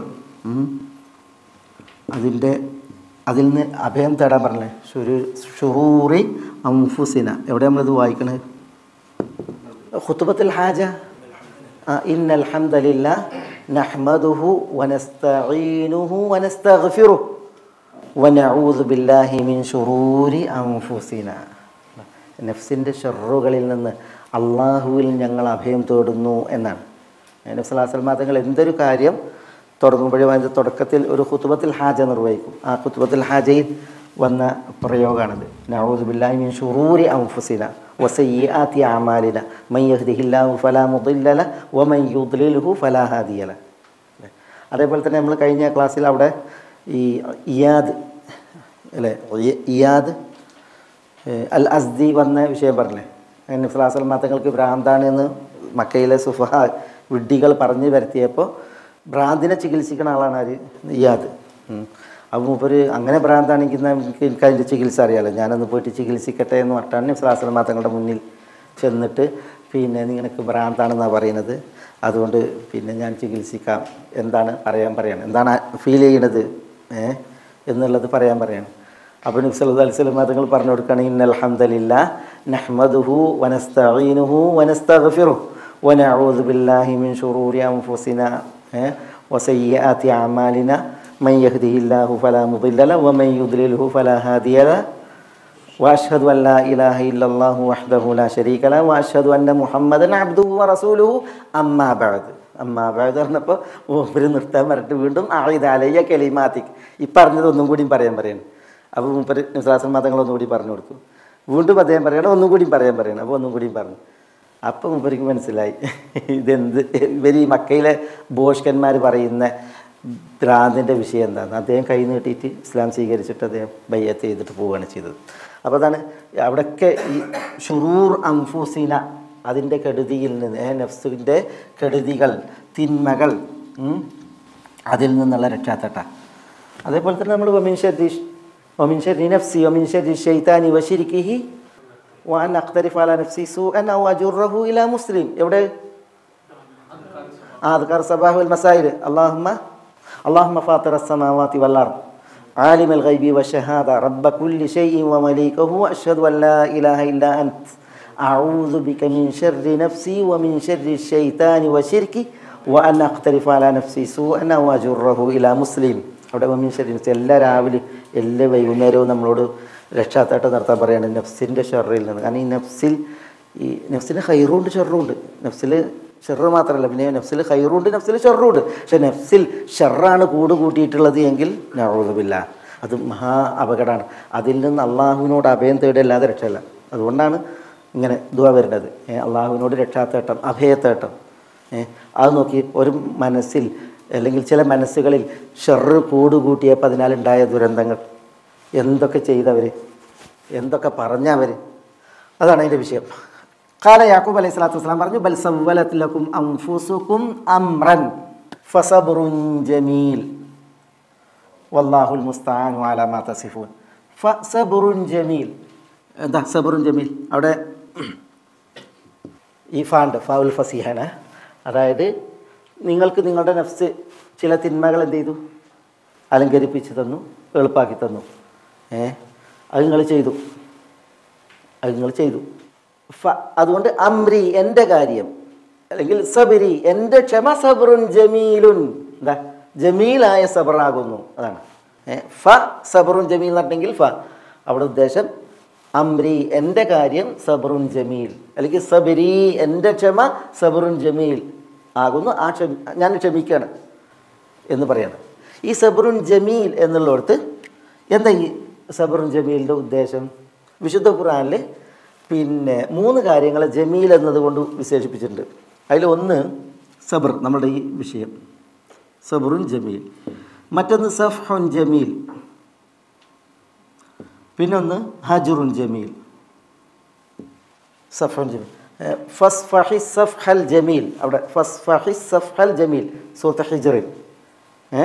അതിൻ്റെ അതിൽ നിന്ന് അഭയം തേടാൻ പറഞ്ഞേ. ഷുരു ഷുറൂറി അൻഫുസിന എവിടെ നമ്മളിത് വായിക്കണേ? ഖുതുബത്തുൽ ഹാജ. ഇന്നൽ ഹംദലില്ലാഹ് നഹ്മദുഹു വനസ്തഈനുഹു വനസ്തഗ്ഫിറുഹു വനഊദു ബില്ലാഹി മിൻ ശുറൂരി അൻഫുസിന. നഫ്സിൻ്റെ ഷർറുകളിൽ നിന്ന് അള്ളാഹുവിൽ ഞങ്ങൾ അഭയം തേടുന്നു എന്നാണ്. നബി സല്ലല്ലാഹു അലൈഹി വസല്ലം തങ്ങൾ എന്തൊരു കാര്യം തുടങ്ങുമ്പോഴും അതിൻ്റെ തുടക്കത്തിൽ ഒരു ഖുതുബത്തുൽ ഹാജ നിർവഹിക്കും. ആ ഖുതുബത്തുൽ ഹാജയിൽ വന്ന പ്രയോഗമാണത്. നഊദു ബില്ലാഹി മിൻ ശുറൂരി അൻഫുസിന വസയ്യിആതി അഅമാലിന മൻ യഹ്ദിഹില്ലാഹു ഫലാ മുദില്ല ലഹു വമൻ യുദ്ലിൽഹു ഫലാ ഹാദിയ ലഹു. അതേപോലെ തന്നെ നമ്മൾ കഴിഞ്ഞ ക്ലാസ്സിൽ അവിടെ ഈ ഇയാദ് അല്ലേ, ഇയാദ് അൽ അസ്ദി വന്ന വിഷയം പറഞ്ഞില്ലേ. നബി സല്ലല്ലാഹു അലൈഹി വസല്ലം തങ്ങൾക്ക് ഭ്രാന്താണെന്ന് മക്കയിലെ സുഫഹ വിഡ്ഢികൾ പറഞ്ഞു വരുത്തിയപ്പോൾ ഭ്രാന്തിനെ ചികിത്സിക്കുന്ന ആളാണ് ആര്? ഇയാദ്. അപ്പോൾ മൂപ്പര് അങ്ങനെ ഭ്രാന്താണെങ്കിൽ എനിക്ക് എനിക്ക് അതിൻ്റെ ചികിത്സ അറിയാമല്ലോ, ഞാനൊന്ന് പോയിട്ട് ചികിത്സിക്കട്ടെ എന്ന് പറഞ്ഞിട്ടാണ് നബി സല്ലല്ലാഹു അലൈഹി വസല്ലം തങ്ങളുടെ മുന്നിൽ ചെന്നിട്ട് പിന്നെ നിനക്ക് ഭ്രാന്താണെന്നാണ് പറയുന്നത്, അതുകൊണ്ട് പിന്നെ ഞാൻ ചികിത്സിക്കാം, എന്താണ് പറയാൻ പറയാണ്, എന്താണ് ഫീൽ ചെയ്യണത് ഏ എന്നുള്ളത് പറയാൻ പറയാണ്. അപ്പോൾ നബി സല്ലല്ലാഹു അലൈഹി വസല്ലം തങ്ങൾ പറഞ്ഞു കൊടുക്കുകയാണ് ഇന്നൽ ഹംദലില്ലാഹ് നഹ്മദുഹു വനസ്തഈനുഹു വനസ്തഗ്ഫിറുഹു വനഊദു ബില്ലാഹി മിൻ ശുറൂരി അൻഫുസിന വസയ്യിആതി അഅമാലിന മൻ യഹ്ദിഹില്ലാഹു ഫലാ മുദില്ല ലഹു വമൻ യുദ്ലിൽഹു ഫലാ ഹാദിയ ലഹു വഅശ്ഹദു അൻ ലാ ഇലാഹ ഇല്ലല്ലാഹു വഹ്ദഹു ലാ ശരീക ലഹു വഅശ്ഹദു അന്ന മുഹമ്മദൻ അബ്ദുഹു വറസൂലുഹു അമ്മാ ബഅദ്. അമ്മാ ബഅദ് പറഞ്ഞപ്പോൾ മൂപ്പര് നിർത്താൻ പറഞ്ഞിട്ട് വീണ്ടും അഈദ അലയ്യ കലിമാതിക്, ഈ പറഞ്ഞത് ഒന്നും കൂടിയും പറയാൻ പറയണം. അപ്പോൾ മൂപ്പര് നബി സല്ലല്ലാഹു അലൈഹി വസല്ലം തങ്ങൾ ഒന്നും കൂടി പറഞ്ഞു കൊടുക്കും. വീണ്ടും അദ്ദേഹം പറയണം, ഒന്നും കൂടിയും പറയാൻ പറയണം. അപ്പോൾ ഒന്നും കൂടിയും പറഞ്ഞു. അപ്പം മൂപ്പർക്ക് മനസ്സിലായി ഇതെന്ത് ഇവർ ഈ മക്കയിലെ ഭോഷ്കന്മാർ പറയുന്ന ഭ്രാന്തിൻ്റെ വിഷയം എന്താണെന്ന്. അദ്ദേഹം കൈ നീട്ടിയിട്ട് ഇസ്ലാം സ്വീകരിച്ചിട്ട് അദ്ദേഹം ബയ്യത്ത് ചെയ്തിട്ട് പോവുകയാണ് ചെയ്തത്. അപ്പോൾ അതാണ് അവിടെയൊക്കെ ഈ ഷുറൂർ അൻഫുസിന, അതിൻ്റെ കെടുതിയിൽ നിന്ന് നഫ്സിൻ്റെ കെടുതികൾ തിന്മകൾ അതിൽ നിന്നുള്ള രക്ഷാത്തട്ട. അതേപോലെ തന്നെ നമ്മൾ വമിൻ ശർരി വമിൻ ശർരി നഫ്സി വമിൻ ശർരി ശൈത്താനി വശിരിക്കിഹി വഅൻ അഖ്തരിഫ അലാ നഫ്സി സൂഅൻ ഔ അജുറഹു ഇലാ മുസ്ലിം. എവിടെ? അദ്കാർ സബാഹ് വൽ മസായിൽ. അല്ലാഹുമ്മ അല്ലാഹുമ്മ ഫാത്തിറ അസ്സമാവാതി വൽ അർദ് ആലിമൽ ഗൈബി വശഹാദ റബ്ബ കുല്ലി ശൈഇൻ വമലീകഹു അശ്ഹദു അൻ ലാ ഇലാഹ ഇല്ലാ അൻത അഊദു ബിക മിൻ ശർരി നഫ്സി വമിൻ ശർരി ശൈത്താനി വശിർക്കി വഅൻ അഖ്തരിഫ അലാ നഫ്സി സൂഅൻ ഔ അജുറഹു ഇലാ മുസ്ലിം. അവിടെ വമിൻ ശർരി നഫ്സി എല്ലാ രാവിലെ എല്ലാ വൈകുന്നേരവും നമ്മളോട് രക്ഷാത്താട്ട് നടത്താൻ പറയുകയാണ് നഫ്സിൻ്റെ ഷർറിൽ നിന്ന്. കാരണം ഈ നഫ്സിൽ ഈ നഫ്സിന് ഹൈറുണ്ട് ഷെറുണ്ട്. നഫ്സിൽ ഷെറ് മാത്രമല്ല, പിന്നെ നഫ്സിൽ ഹൈറുണ്ട് നഫ്സിൽ ഷെറുണ്ട്. പക്ഷെ നഫ്സിൽ ഷെറാണ് കൂട് കൂട്ടിയിട്ടുള്ളത് എങ്കിൽ നഊദു ബില്ലാഹ്, അത് മഹാ അപകടമാണ്. അതിൽ നിന്ന് അള്ളാഹുവിനോട് അഭയം തേടല്ലാതെ രക്ഷയില്ല. അതുകൊണ്ടാണ് ഇങ്ങനെ ദുആ വരുന്നത്. അള്ളാഹുവിനോട് രക്ഷാത്തേട്ടം, അഭയത്തേട്ടം. അത് നോക്കി ഒരു മനസ്സിൽ അല്ലെങ്കിൽ ചില മനസ്സുകളിൽ ഷെറ് കൂട് കൂട്ടിയപ്പോൾ അതിനാലുണ്ടായ ദുരന്തങ്ങൾ, എന്തൊക്കെ ചെയ്തവർ, എന്തൊക്കെ പറഞ്ഞവർ, അതാണ് അതിൻ്റെ വിഷയം. ഖാല യാക്കൂബ് അലൈഹി സ്വലാത്തു വസ്സലാം പറഞ്ഞു ബൽ സവ്വലത് ലക്കും അൻഫുസുക്കും അംറൻ ഫസബ്റുൻ ജമീൽ വല്ലാഹുൽ മുസ്തആനു അലാ മാ തസിഫൂൻ. ഫസബ്റുൻ ജമീൽ. എന്താ സബ്റുൻ ജമീൽ? അവിടെ ഈ ഫാണ്ട് ഫൗൽ ഫസീഹാണ്. അതായത് നിങ്ങൾക്ക് നിങ്ങളുടെ നഫ്സ് ചില തിന്മകൾ എന്ത് ചെയ്തു, അലങ്കരിപ്പിച്ച് തന്നു, എളുപ്പാക്കി തന്നു. ഏ അത് നിങ്ങൾ ചെയ്തു, അത് നിങ്ങൾ ചെയ്തു. ഫ അതുകൊണ്ട് അംരി എൻ്റെ കാര്യം, അല്ലെങ്കിൽ സബരി എൻ്റെ ക്ഷമ, സബറുൻ ജമീലുൻ എന്താ ജമീലായ സബറാകുന്നു. അതാണ് ഫ സബറുൻ ജമീൽ എന്ന് പറഞ്ഞെങ്കിൽ ഫ അവിടെ ഉദ്ദേശം അംരി എൻ്റെ കാര്യം സബറുൻ ജമീൽ, അല്ലെങ്കിൽ സബരി എൻ്റെ ക്ഷമ സബറുൻ ജമീൽ ആകുന്നു. ആ ക്ഷമ ഞാൻ ക്ഷമിക്കുകയാണ് എന്ന് പറയണം. ഈ സബറുൻ ജമീൽ എന്നുള്ളിടത്ത് എന്താ ഈ സബറുൻ ജമീലിൻ്റെ ഉദ്ദേശം? വിശുദ്ധ ഖുർആനിൽ പിന്നെ മൂന്ന് കാര്യങ്ങൾ ജമീൽ എന്നതുകൊണ്ട് വിശേഷിപ്പിച്ചിട്ടുണ്ട്. അതിൽ ഒന്ന് സബർ, നമ്മുടെ ഈ വിഷയം സബറുൻ ജമീൽ. മറ്റൊന്ന് സഫ്ഹുൻ ജമീൽ, പിന്നൊന്ന് ഹജറുൻ ജമീൽ. സഫ്ഹുൻ ജമീൽ ഫസ്ഫഹി സഫ്ഹൽ ജമീൽ, അവിടെ ഫസ്ഫഹി സഫ്ഹൽ ജമീൽ സൂറത്ത് ഹിജ്റിൽ ഏ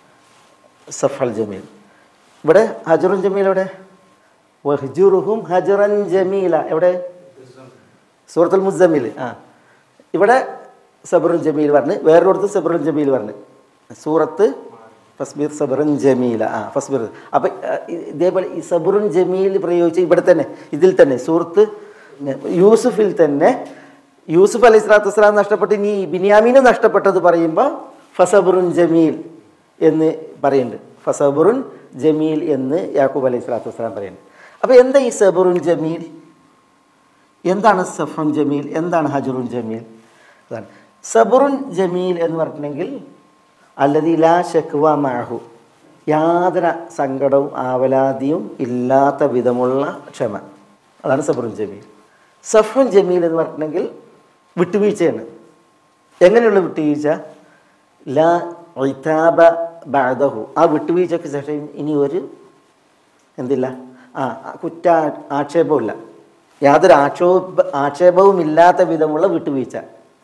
സഫ്ഹൽ ജമീൽ. ഇവിടെ ഹജറുൻ ജമീൽ എവിടെ? വഹ്ജുറുഹും ഹജറൻ ജമീല എവിടെ? സൂറത്തുൽ മുസ്സമ്മിൽ. ആ ഇവിടെ സബറുൻ ജമീൽ പറഞ്ഞ്, വേറൊരിടത്ത് സബറുൻ ജമീൽ പറഞ്ഞ് സൂറത്ത് ഫസ്ബിർ സബറുൻ ജമീല. ആ ഫസ്ബിർ. അപ്പം ഇതേപോലെ ഈ സബറുൻ ജമീൽ പ്രയോഗിച്ച് ഇവിടെ തന്നെ ഇതിൽ തന്നെ സൂറത്ത് യൂസുഫിൽ തന്നെ യൂസുഫ് അലൈഹി സ്വലാത്തു വസ്സലാം നഷ്ടപ്പെട്ട് ഇനി ബിനിയാമീനെ നഷ്ടപ്പെട്ടത് പറയുമ്പോൾ ഫസബറുൻ ജമീൽ എന്ന് പറയുന്നുണ്ട്. ഫസബറുൻ ജമീൽ എന്ന് യാക്കൂബ് അലൈഹി സ്വലാത്തു വസ്സലാം പറയുന്നുണ്ട്. അപ്പോൾ എന്താ ഈ സബറുൻ ജമീൽ? എന്താണ് സഫറുൻ ജമീൽ? എന്താണ് ഹജറുൻ ജമീൽ? അതാണ് സബറുൻ ജമീൽ എന്ന് പറഞ്ഞിട്ടുണ്ടെങ്കിൽ അല്ലദീ ലാ ശക്വ മഅഹു, യാതൊരു സങ്കടവും ആവലാതിയും ഇല്ലാത്ത വിധമുള്ള ക്ഷമ, അതാണ് സബറുൻ ജമീൽ. സഫറുൻ ജമീൽ എന്ന് പറഞ്ഞിട്ടുണ്ടെങ്കിൽ വിട്ടുവീഴ്ചയാണ്. എങ്ങനെയുള്ള വിട്ടുവീഴ്ച? ലാ ഇതാബ ബഅദഹു, ആ വിട്ടുവീഴ്ചയ്ക്ക് ശേഷം ഇനി ഒരു എന്തില്ല, ആ കുറ്റ ആക്ഷേപമില്ല, യാതൊരു ആക്ഷേപ ആക്ഷേപവും ഇല്ലാത്ത വിധമുള്ള വിട്ടുവീഴ്ച.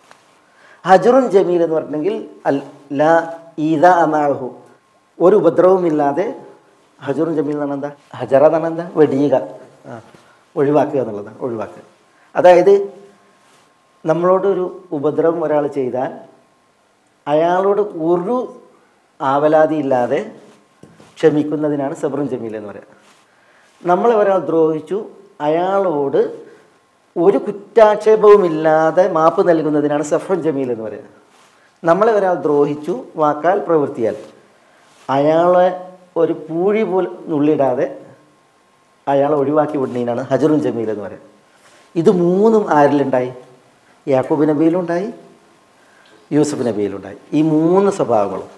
ഹജറുൻ ജമീൽ എന്ന് പറഞ്ഞിട്ടുണ്ടെങ്കിൽ അൽ ലാ ഈദാ അമാഹു, ഒരു ഉപദ്രവമില്ലാതെ. ഹജറുൻ ജമീൽ എന്ന് പറഞ്ഞാൽ എന്താ? ഹജറ എന്ന് പറഞ്ഞാൽ എന്താ? വെടിയുക, ആ ഒഴിവാക്കുക എന്നുള്ളതാണ്, ഒഴിവാക്കുക. അതായത് നമ്മളോടൊരു ഉപദ്രവം ഒരാൾ ചെയ്താൽ അയാളോട് ഒരു ആവലാതി ഇല്ലാതെ ക്ഷമിക്കുന്നതിനാണ് സബറുൻ ജമീൽ എന്ന് പറയുക. നമ്മളെ ഒരാൾ ദ്രോഹിച്ചു, അയാളോട് ഒരു കുറ്റാക്ഷേപവുമില്ലാതെ മാപ്പ് നൽകുന്നതിനാണ് സഫറുൻ ജമീൽ എന്ന് പറയുക. നമ്മളെ ഒരാൾ ദ്രോഹിച്ചു വാക്കാൽ പ്രവൃത്തിയാൽ, അയാളെ ഒരു പൂഴി പോലും നുള്ളിടാതെ അയാളെ ഒഴിവാക്കി വിടുന്നതിനാണ് ഹജറുൻ ജമീൽ എന്ന് പറയുക. ഇത് മൂന്നും ആരിലുണ്ടായി? യാക്കൂബ് നബിയിലുണ്ടായി, യൂസുഫ് നബിയിലുണ്ടായി. ഈ മൂന്ന് സ്വഭാവങ്ങളും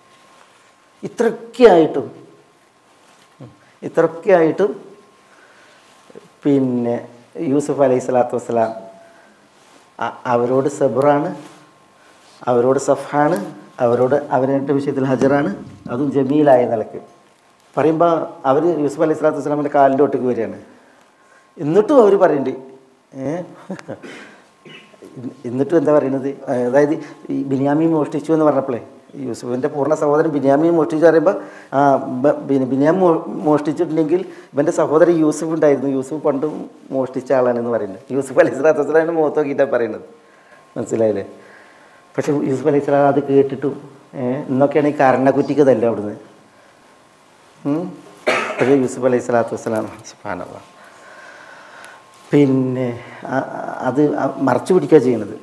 ഇത്രയൊക്കെയായിട്ടും ഇത്രയൊക്കെയായിട്ടും പിന്നെ യൂസുഫ് അലൈഹി സ്വലാത്തു വസ്സലാം അവരോട് സബറാണ്, അവരോട് സഫാണ്, അവരോട് അവരുടെ വിഷയത്തിൽ ഹജറാണ്, അതും ജമീലായ നിലയ്ക്ക് പറയുമ്പോൾ അവർ യൂസുഫ് അലൈഹി സ്വലാത്തു വസ്സലാമിൻ്റെ കാലിൻ്റെ ഒട്ടിക്ക് വരികയാണ്. എന്നിട്ടും അവർ പറയുന്നുണ്ട് ഏ എന്നിട്ടും എന്താ പറയുന്നത്? അതായത് ഈ ബിനിയാമീൻ മോഷ്ടിച്ചു എന്ന് പറഞ്ഞപ്പോഴേ, യൂസുഫിൻ്റെ പൂർണ്ണ സഹോദരൻ ബിനിയാമീൻ മോഷ്ടിച്ചു പറയുമ്പോൾ ആ പിന്നെ ബിനിയാം മോഷ്ടിച്ചിട്ടുണ്ടെങ്കിൽ ഇവൻ്റെ സഹോദരൻ യൂസുഫ് ഉണ്ടായിരുന്നു, യൂസുഫ് പണ്ടും മോഷ്ടിച്ച ആളാണെന്ന് പറയുന്നത്. യൂസുഫ് അലൈഹി സ്വലാത്തു വസ്സലാമിൻ്റെ മുഖത്ത് നോക്കിയിട്ടാണ് പറയുന്നത്, മനസ്സിലായില്ലേ? പക്ഷെ യൂസുഫ് അലൈഹി സ്വലാം അത് കേട്ടിട്ടും ഇന്നൊക്കെയാണ് ഈ കരണക്കുറ്റിക്ക് തല്ല അവിടുന്ന്. പക്ഷേ യൂസുഫ് അലൈഹി സ്വലാത്തു വസ്സലാം സുബ്ഹാനല്ലാഹ് പിന്നെ അത് മറച്ചു പിടിക്കുക ചെയ്യുന്നത്.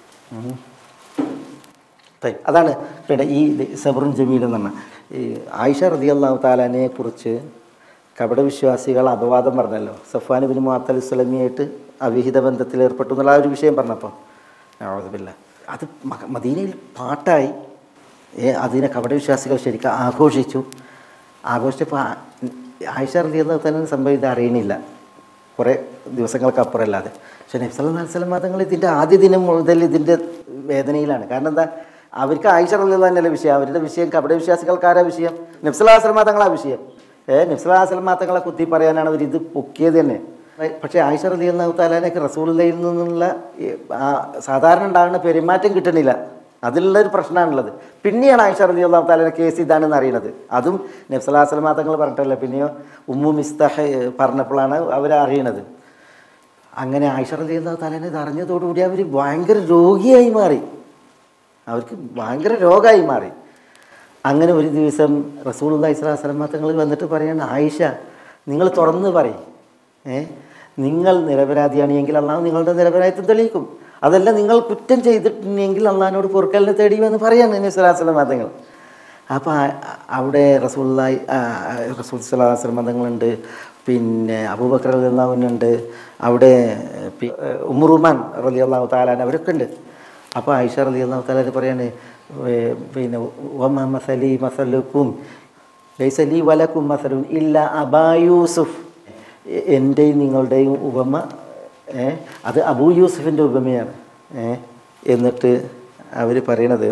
അതാണ് പിന്നെ ഈ സബറുൻ ജമീൽ എന്ന് പറഞ്ഞാൽ. ഈ ആയിഷ റളിയല്ലാഹു തആലയെ കുറിച്ച് കപടവിശ്വാസികൾ അപവാദം പറഞ്ഞല്ലോ, സഫ്വാൻ ഇബ്നു മുഅത്തൽ സുലമിയായിട്ട് അവിഹിത ബന്ധത്തിൽ ഏർപ്പെട്ടു എന്നുള്ള ആ ഒരു വിഷയം പറഞ്ഞപ്പോൾ നഊദുബില്ല, അത് മദീനയിൽ പാട്ടായി. അതിനെ കപടവിശ്വാസികൾ ശരിക്കും ആഘോഷിച്ചു. ആഘോഷിച്ചപ്പോൾ ആയിഷ റളിയല്ലാഹു തആല സംഭവിച്ചത് അറിയണില്ല കുറേ ദിവസങ്ങൾക്കപ്പുറം അല്ലാതെ. പക്ഷേ നബി സല്ലല്ലാഹു അലൈഹി വസല്ലം തങ്ങൾ ഇതിൻ്റെ ആദ്യ ദിനം മുതൽ ഇതിൻ്റെ വേദനയിലാണ്. കാരണം എന്താ, അവർക്ക് ആയിഷ റളിയല്ലാഹു തന്നെയല്ലേ വിഷയം, അവരുടെ വിഷയം കപടവിശ്വാസികൾക്കാരാ വിഷയം? നബി സല്ലല്ലാഹു അലൈഹി വസല്ലം തങ്ങളാ വിഷയം. ഏഹ് നബി സല്ലല്ലാഹു അലൈഹി വസല്ലം തങ്ങളെ കുത്തി പറയാനാണ് അവർ ഇത് പൊക്കിയത് തന്നെ. പക്ഷേ ആയിഷ റളിയല്ലാഹു തആലയ്ക്ക് റസൂലുള്ളാഹിയിൽ നിന്നുള്ള സാധാരണ ഉണ്ടാകുന്ന പെരുമാറ്റം കിട്ടണില്ല, അതിലുള്ളൊരു പ്രശ്നമാണുള്ളത്. പിന്നെയാണ് ആയിഷ റളിയല്ലാഹു തആലയുടെ കേസ് ഇതാണെന്ന് അറിയുന്നത്. അതും നബി സല്ലല്ലാഹു അലൈഹി വസല്ലം തങ്ങൾ പറഞ്ഞിട്ടല്ല, പിന്നെയോ ഉമ്മു മിസ്തഹ് പറഞ്ഞപ്പോഴാണ് അവർ അറിയണത്. അങ്ങനെ ആയിഷ റളിയല്ലാഹു തആല ഇത് അറിഞ്ഞതോടുകൂടി അവർ ഭയങ്കര രോഗിയായി മാറി, അവർക്ക് ഭയങ്കര രോഗമായി മാറി. അങ്ങനെ ഒരു ദിവസം റസൂലുള്ളാഹി സ്വല്ലല്ലാഹു അലൈഹി വസല്ലം തങ്ങൾ വന്നിട്ട് പറയാണ്, ആയിഷ നിങ്ങൾ തുറന്ന് പറയും, ഏ നിങ്ങൾ നിരപരാധിയാണെങ്കിൽ അള്ളാഹു നിങ്ങളുടെ നിരപരാധിത്വം തെളിയിക്കും, അതല്ല നിങ്ങൾ കുറ്റം ചെയ്തിട്ടുണ്ടെങ്കിൽ അള്ളാഹിനോട് പൊറുക്കലിനെ തേടിയുമെന്ന് പറയാണ് നബി സ്വല്ലല്ലാഹു അലൈഹി വസല്ലം തങ്ങൾ. അപ്പോൾ അവിടെ റസൂലുള്ളാഹി റസൂൽ സ്വല്ലല്ലാഹു അലൈഹി വസല്ലം തങ്ങളുണ്ട്, പിന്നെ അബൂബക്കർ റളിയല്ലാഹു അൻഹു ഉണ്ട്, അവിടെ ഉമ്മു റുമാൻ റളിയല്ലാഹു തആല അവരൊക്കെ ഉണ്ട്. അപ്പോൾ ആയിഷ റളിയല്ലാഹു തആല പറയാണ്, പിന്നെ വമാ മസലി മസലുക്കും ലൈസ ലീ വലക്കും മസലുൻ ഇല്ലാ അബാ യൂസുഫ്, എൻ്റെയും നിങ്ങളുടെയും ഉപമ അത് അബൂ യൂസുഫിൻ്റെ ഉപമയാണ്. എന്നിട്ട് അവർ പറയണത്,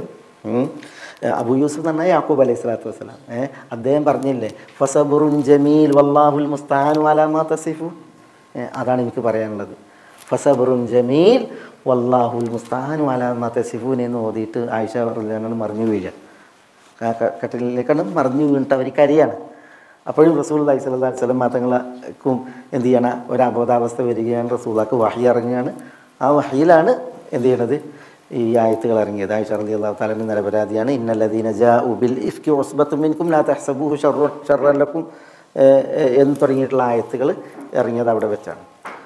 അബൂ യൂസുഫ് എന്ന് പറഞ്ഞാൽ യാക്കൂബ് അലൈഹി സ്വലാത്തു വസ്സലാം, അദ്ദേഹം പറഞ്ഞില്ലേ ഫസബുറുൻ ജമീൽ വല്ലാഹുൽ മുസ്തആനു അലാ മാ തസിഫു, അതാണ് എനിക്ക് പറയാനുള്ളത്. ഫസബുറുൻ ജമീൽ വല്ലാഹുൽ മുസ്തആനു അലാ മാ തസിഫൂൻ എന്ന് ഓതിയിട്ട് ആയിഷ റളിയല്ലാഹു മറിഞ്ഞു വീഴുക, കട്ടിലേക്കാണ് മറിഞ്ഞു വീണിട്ട് അവർ കരിയാണ്. അപ്പോഴും റസൂലുള്ളാഹി സ്വല്ലല്ലാഹു അലൈഹി വസല്ലം തങ്ങൾക്കും എന്ത് ചെയ്യണം, ഒരു അബോധാവസ്ഥ വരികയാണ്, റസൂലുള്ളാഹിക്ക് വഹി ഇറങ്ങുകയാണ്. ആ വഹിയിലാണ് എന്ത് ചെയ്യണത്, ഈ ആയത്തുകൾ ഇറങ്ങിയത്. ആയിഷ റളിയല്ലാഹു തആല നിരപരാധിയാണ്. ഇന്നല്ലദീന ജാഉ ബിൽ ഇഫ്കി ഉസ്ബത്തും മിൻകും ലാ തഹ്സബൂഹു ശർറൻ ലക്കും എന്ന് തുടങ്ങിയിട്ടുള്ള ആയത്തുകൾ ഇറങ്ങിയത് അവിടെ വെച്ചാണ്.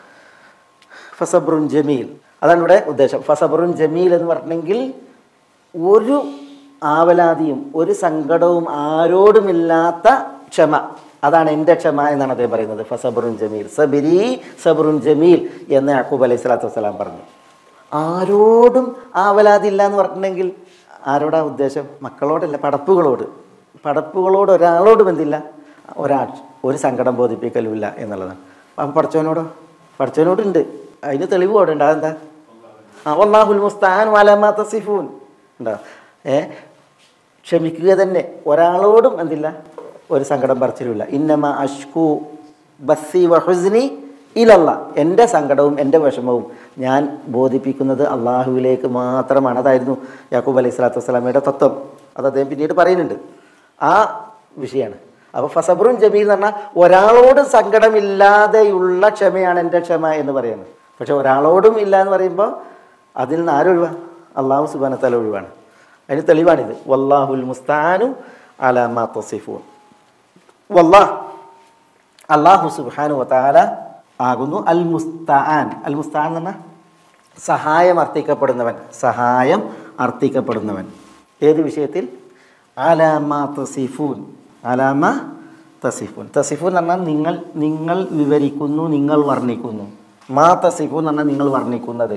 ഫസബ്റുൻ ജമീൽ, അതാണ് ഇവിടെ ഉദ്ദേശം. ഫസബ്റുൻ ജമീൽ എന്ന് പറഞ്ഞെങ്കിൽ ഒരു ആവലാതിയും ഒരു സങ്കടവും ആരോടുമില്ലാത്ത ക്ഷമ, അതാണ് എൻ്റെ ക്ഷമ എന്നാണ് അദ്ദേഹം പറയുന്നത്. ഫസബ്റുൻ ജമീൽ, സബിരി സബ്റുൻ ജമീൽ എന്ന് യാക്കൂബ് അലൈഹി സ്വലാത്തു വസ്സലാം പറഞ്ഞു. ആരോടും ആവലാതി ഇല്ല എന്ന് പറഞ്ഞിട്ടുണ്ടെങ്കിൽ ആരോടാ ഉദ്ദേശം? മക്കളോടല്ല, പടപ്പുകളോട്. പടപ്പുകളോട് ഒരാളോടും എന്തില്ല, ഒരാൾ ഒരു സങ്കടം ബോധിപ്പിക്കലുമില്ല എന്നുള്ളതാണ്. അപ്പം പഠിച്ചവനോടോ? പഠിച്ചവനോടുണ്ട്, അതിന് തെളിവ് അവിടെ ഉണ്ട്. അതെന്താ? ആ വല്ലാഹുൽ മുസ്തആനു അലാ മാ തസിഫൂൻ ഉണ്ടോ? ഏ ക്ഷമിക്കുക തന്നെ, ഒരാളോടും എന്തില്ല, ഒരു സങ്കടം പറച്ചിലുമില്ല. ഇന്നമാ അഷ്കു ബസ്സി വഹുസ്നി ഇലല്ലാ, എൻ്റെ സങ്കടവും എൻ്റെ വിഷമവും ഞാൻ ബോധിപ്പിക്കുന്നത് അള്ളാഹുവിലേക്ക് മാത്രമാണ്. അതായിരുന്നു യാക്കൂബ് അലൈഹി സ്വലാത്തു വസ്സലാമയുടെ തത്വം. അത് അദ്ദേഹം പിന്നീട് പറയുന്നുണ്ട്. ആ വിഷയമാണ്. അപ്പോൾ ഫസബ്റുൻ ജമീൽ എന്ന് പറഞ്ഞാൽ ഒരാളോട് സങ്കടമില്ലാതെയുള്ള ക്ഷമയാണ് എൻ്റെ ക്ഷമ എന്ന് പറയുന്നത്. പക്ഷെ ഒരാളോടും ഇല്ല എന്ന് പറയുമ്പോൾ അതിൽ നിന്ന് ആരൊഴിവാണ്? അള്ളാഹു സുബ്ഹാനഹു വ തആല ഒഴിവാണ്. അതിന് തെളിവാണിത്. വല്ലാഹുൽ മുസ്തആനു അലാ മാ തസിഫൂൻ. വല്ലാഹ്, അള്ളാഹു സുബ്ഹാനഹു വ തആല ആകുന്നു അൽ മുസ്തആൻ. അൽ മുസ്തആൻ എന്ന് പറഞ്ഞാൽ സഹായം അർത്ഥിക്കപ്പെടുന്നവൻ, സഹായം അർത്ഥിക്കപ്പെടുന്നവൻ. ഏത് വിഷയത്തിൽ? അലാ മാ തസിഫൂൻ, അലാ മാ തസിഫൂൻ. തസിഫൂൻ എന്ന് പറഞ്ഞാൽ നിങ്ങൾ നിങ്ങൾ വിവരിക്കുന്നു, നിങ്ങൾ വർണ്ണിക്കുന്നു. മാ തസിഫൂൻ എന്ന് പറഞ്ഞാൽ നിങ്ങൾ വർണ്ണിക്കുന്നത്.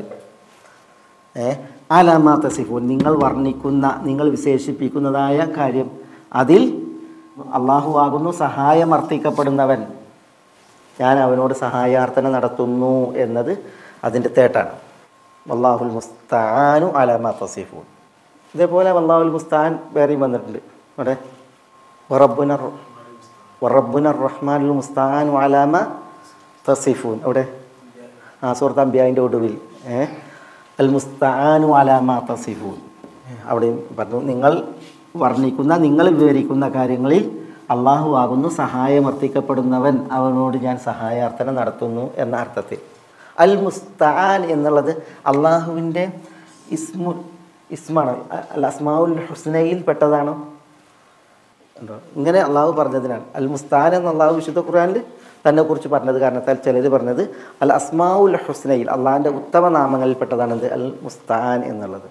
ഏ അലാ മാ തസിഫൂൻ, നിങ്ങൾ വർണ്ണിക്കുന്ന, നിങ്ങൾ വിശേഷിപ്പിക്കുന്നതായ കാര്യം, അതിൽ അള്ളാഹു ആകുന്നു സഹായം അർത്ഥിക്കപ്പെടുന്നവൻ. ഞാൻ അവനോട് സഹായാർത്ഥന നടത്തുന്നു എന്നത് അതിൻ്റെ തേട്ടാണ്. വല്ലാഹുൽ മുസ്തആനു അലാ മാ തസിഫൂൻ. ഇതേപോലെ വല്ലാഹുൽ മുസ്തആൻ വേറെയും വന്നിട്ടുണ്ട്. അവിടെ വറബ്ബുന വറബ്ബുന റഹ്മാനുൽ മുസ്തആനു അലാ മാ തസിഫൂൻ. അവിടെ ആ സൂറത്ത് അംബിയാൻ്റെ ഒടുവിൽ ഏ അൽ മുസ്തആനു അലാ മാ തസിഫൂൻ അവിടെയും പറഞ്ഞു, നിങ്ങൾ വർണ്ണിക്കുന്ന, നിങ്ങൾ വിവരിക്കുന്ന കാര്യങ്ങളിൽ അള്ളാഹു ആകുന്നു സഹായമർത്ഥിക്കപ്പെടുന്നവൻ, അവനോട് ഞാൻ സഹായാർത്ഥന നടത്തുന്നു എന്ന അർത്ഥത്തിൽ. അൽ മുസ്തആൻ എന്നുള്ളത് അള്ളാഹുവിൻ്റെ ഇസ്മു ഇസ്മാണ്, അൽ അസ്മാഉൽ ഹുസ്നയിൽ പെട്ടതാണോ ഉണ്ടോ? ഇങ്ങനെ അള്ളാഹു പറഞ്ഞതിനാണ് അൽ മുസ്തആൻ എന്ന് അള്ളാഹു വിശുദ്ധ ഖുർആനിൽ തന്നെ കുറിച്ച് പറഞ്ഞത് കാരണത്താൽ ചിലർ പറഞ്ഞത് അൽ അസ്മാഉൽ ഹുസ്നയിൽ, അള്ളാഹിൻ്റെ ഉത്തമ നാമങ്ങളിൽ പെട്ടതാണെന്ത് അൽ മുസ്തആൻ എന്നുള്ളത്.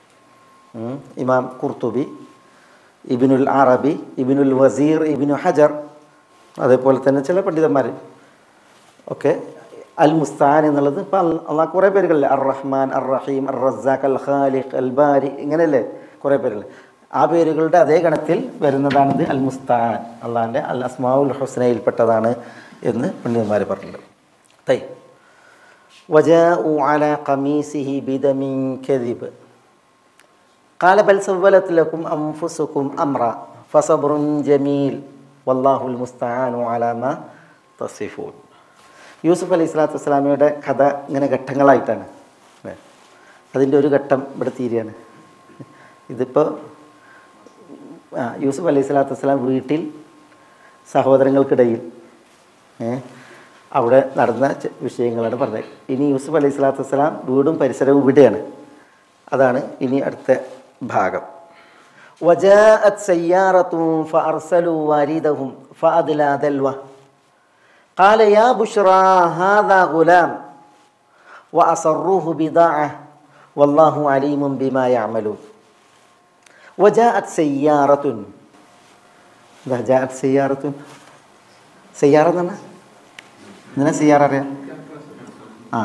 ഇമാം ഖുർത്തുബി, ഇബ്നുൽ അറബി, ഇബ്നുൽ വസീർ, ഇബ്നു ഹജർ, അതേപോലെ തന്നെ ചില പണ്ഡിതന്മാർ ഒക്കെ അൽ മുസ്തആൻ എന്നുള്ളത് ഇപ്പം അള്ളാഹ് കുറേ പേരുകളില്ലേ, അർ റഹ്മാൻ, അർ റഹീം, അർ റസാഖ്, അൽ ഖാലിഖ്, അൽ ബാരി, ഇങ്ങനെയല്ലേ കുറേ പേരുകൾ. ആ പേരുകളുടെ അതേ ഗണത്തിൽ വരുന്നതാണിത് അൽ മുസ്തആൻ, അള്ളാഹിൻ്റെ അൽ അസ്മാഉൽ ഹുസ്നയിൽപ്പെട്ടതാണ് എന്ന് പണ്ഡിതന്മാർ പറഞ്ഞിട്ടുണ്ട്. തൈ വജാഉ അലാ ഖമീസിഹി ബിദമിൻ കദിബ് ഖാല ബൽ സവ്വലത് ലക്കും അൻഫുസുക്കും അംറ ഫസബ്റുൻ ജമീൽ വല്ലാഹുൽ മുസ്തആനു അലാ മാ തസിഫൂൻ. യൂസുഫ് അലൈഹി സ്വലാത്തു വസ്സലാമയുടെ കഥ ഇങ്ങനെ ഘട്ടങ്ങളായിട്ടാണ്. അതിൻ്റെ ഒരു ഘട്ടം ഇവിടെ തീരുകയാണ്. ഇതിപ്പോൾ ആ യൂസുഫ് അലൈഹി സ്വലാത്തു വസ്സലാം വീട്ടിൽ സഹോദരങ്ങൾക്കിടയിൽ അവിടെ നടന്ന വിഷയങ്ങളാണ് പറഞ്ഞത്. ഇനി യൂസുഫ് അലൈഹി സ്വലാത്തു വസ്സലാം വീടും പരിസരവും ഇവിടെയാണ്. അതാണ് ഇനി അടുത്ത ഭാഗം. വജാഅത് സയ്യാറത്തുൻ ഫഅർസലൂ വാരിദഹും ഫഅദ്ലാ ദൽവ ഖാല യാ ബുശ്റാ ഹാദാ ഗുലാം വഅസറൂഹു ബിദാഅ വല്ലാഹു അലീമുൻ ബിമാ യഅമലൂൻ. വജാഅത് സയ്യാറത്തുൻ. എന്താ ജാഅത് സയ്യാറത്തുൻ? സയ്യാറ എന്ന് പറഞ്ഞാൽ എന്തിനാ സയ്യാറ അറിയാം? ആ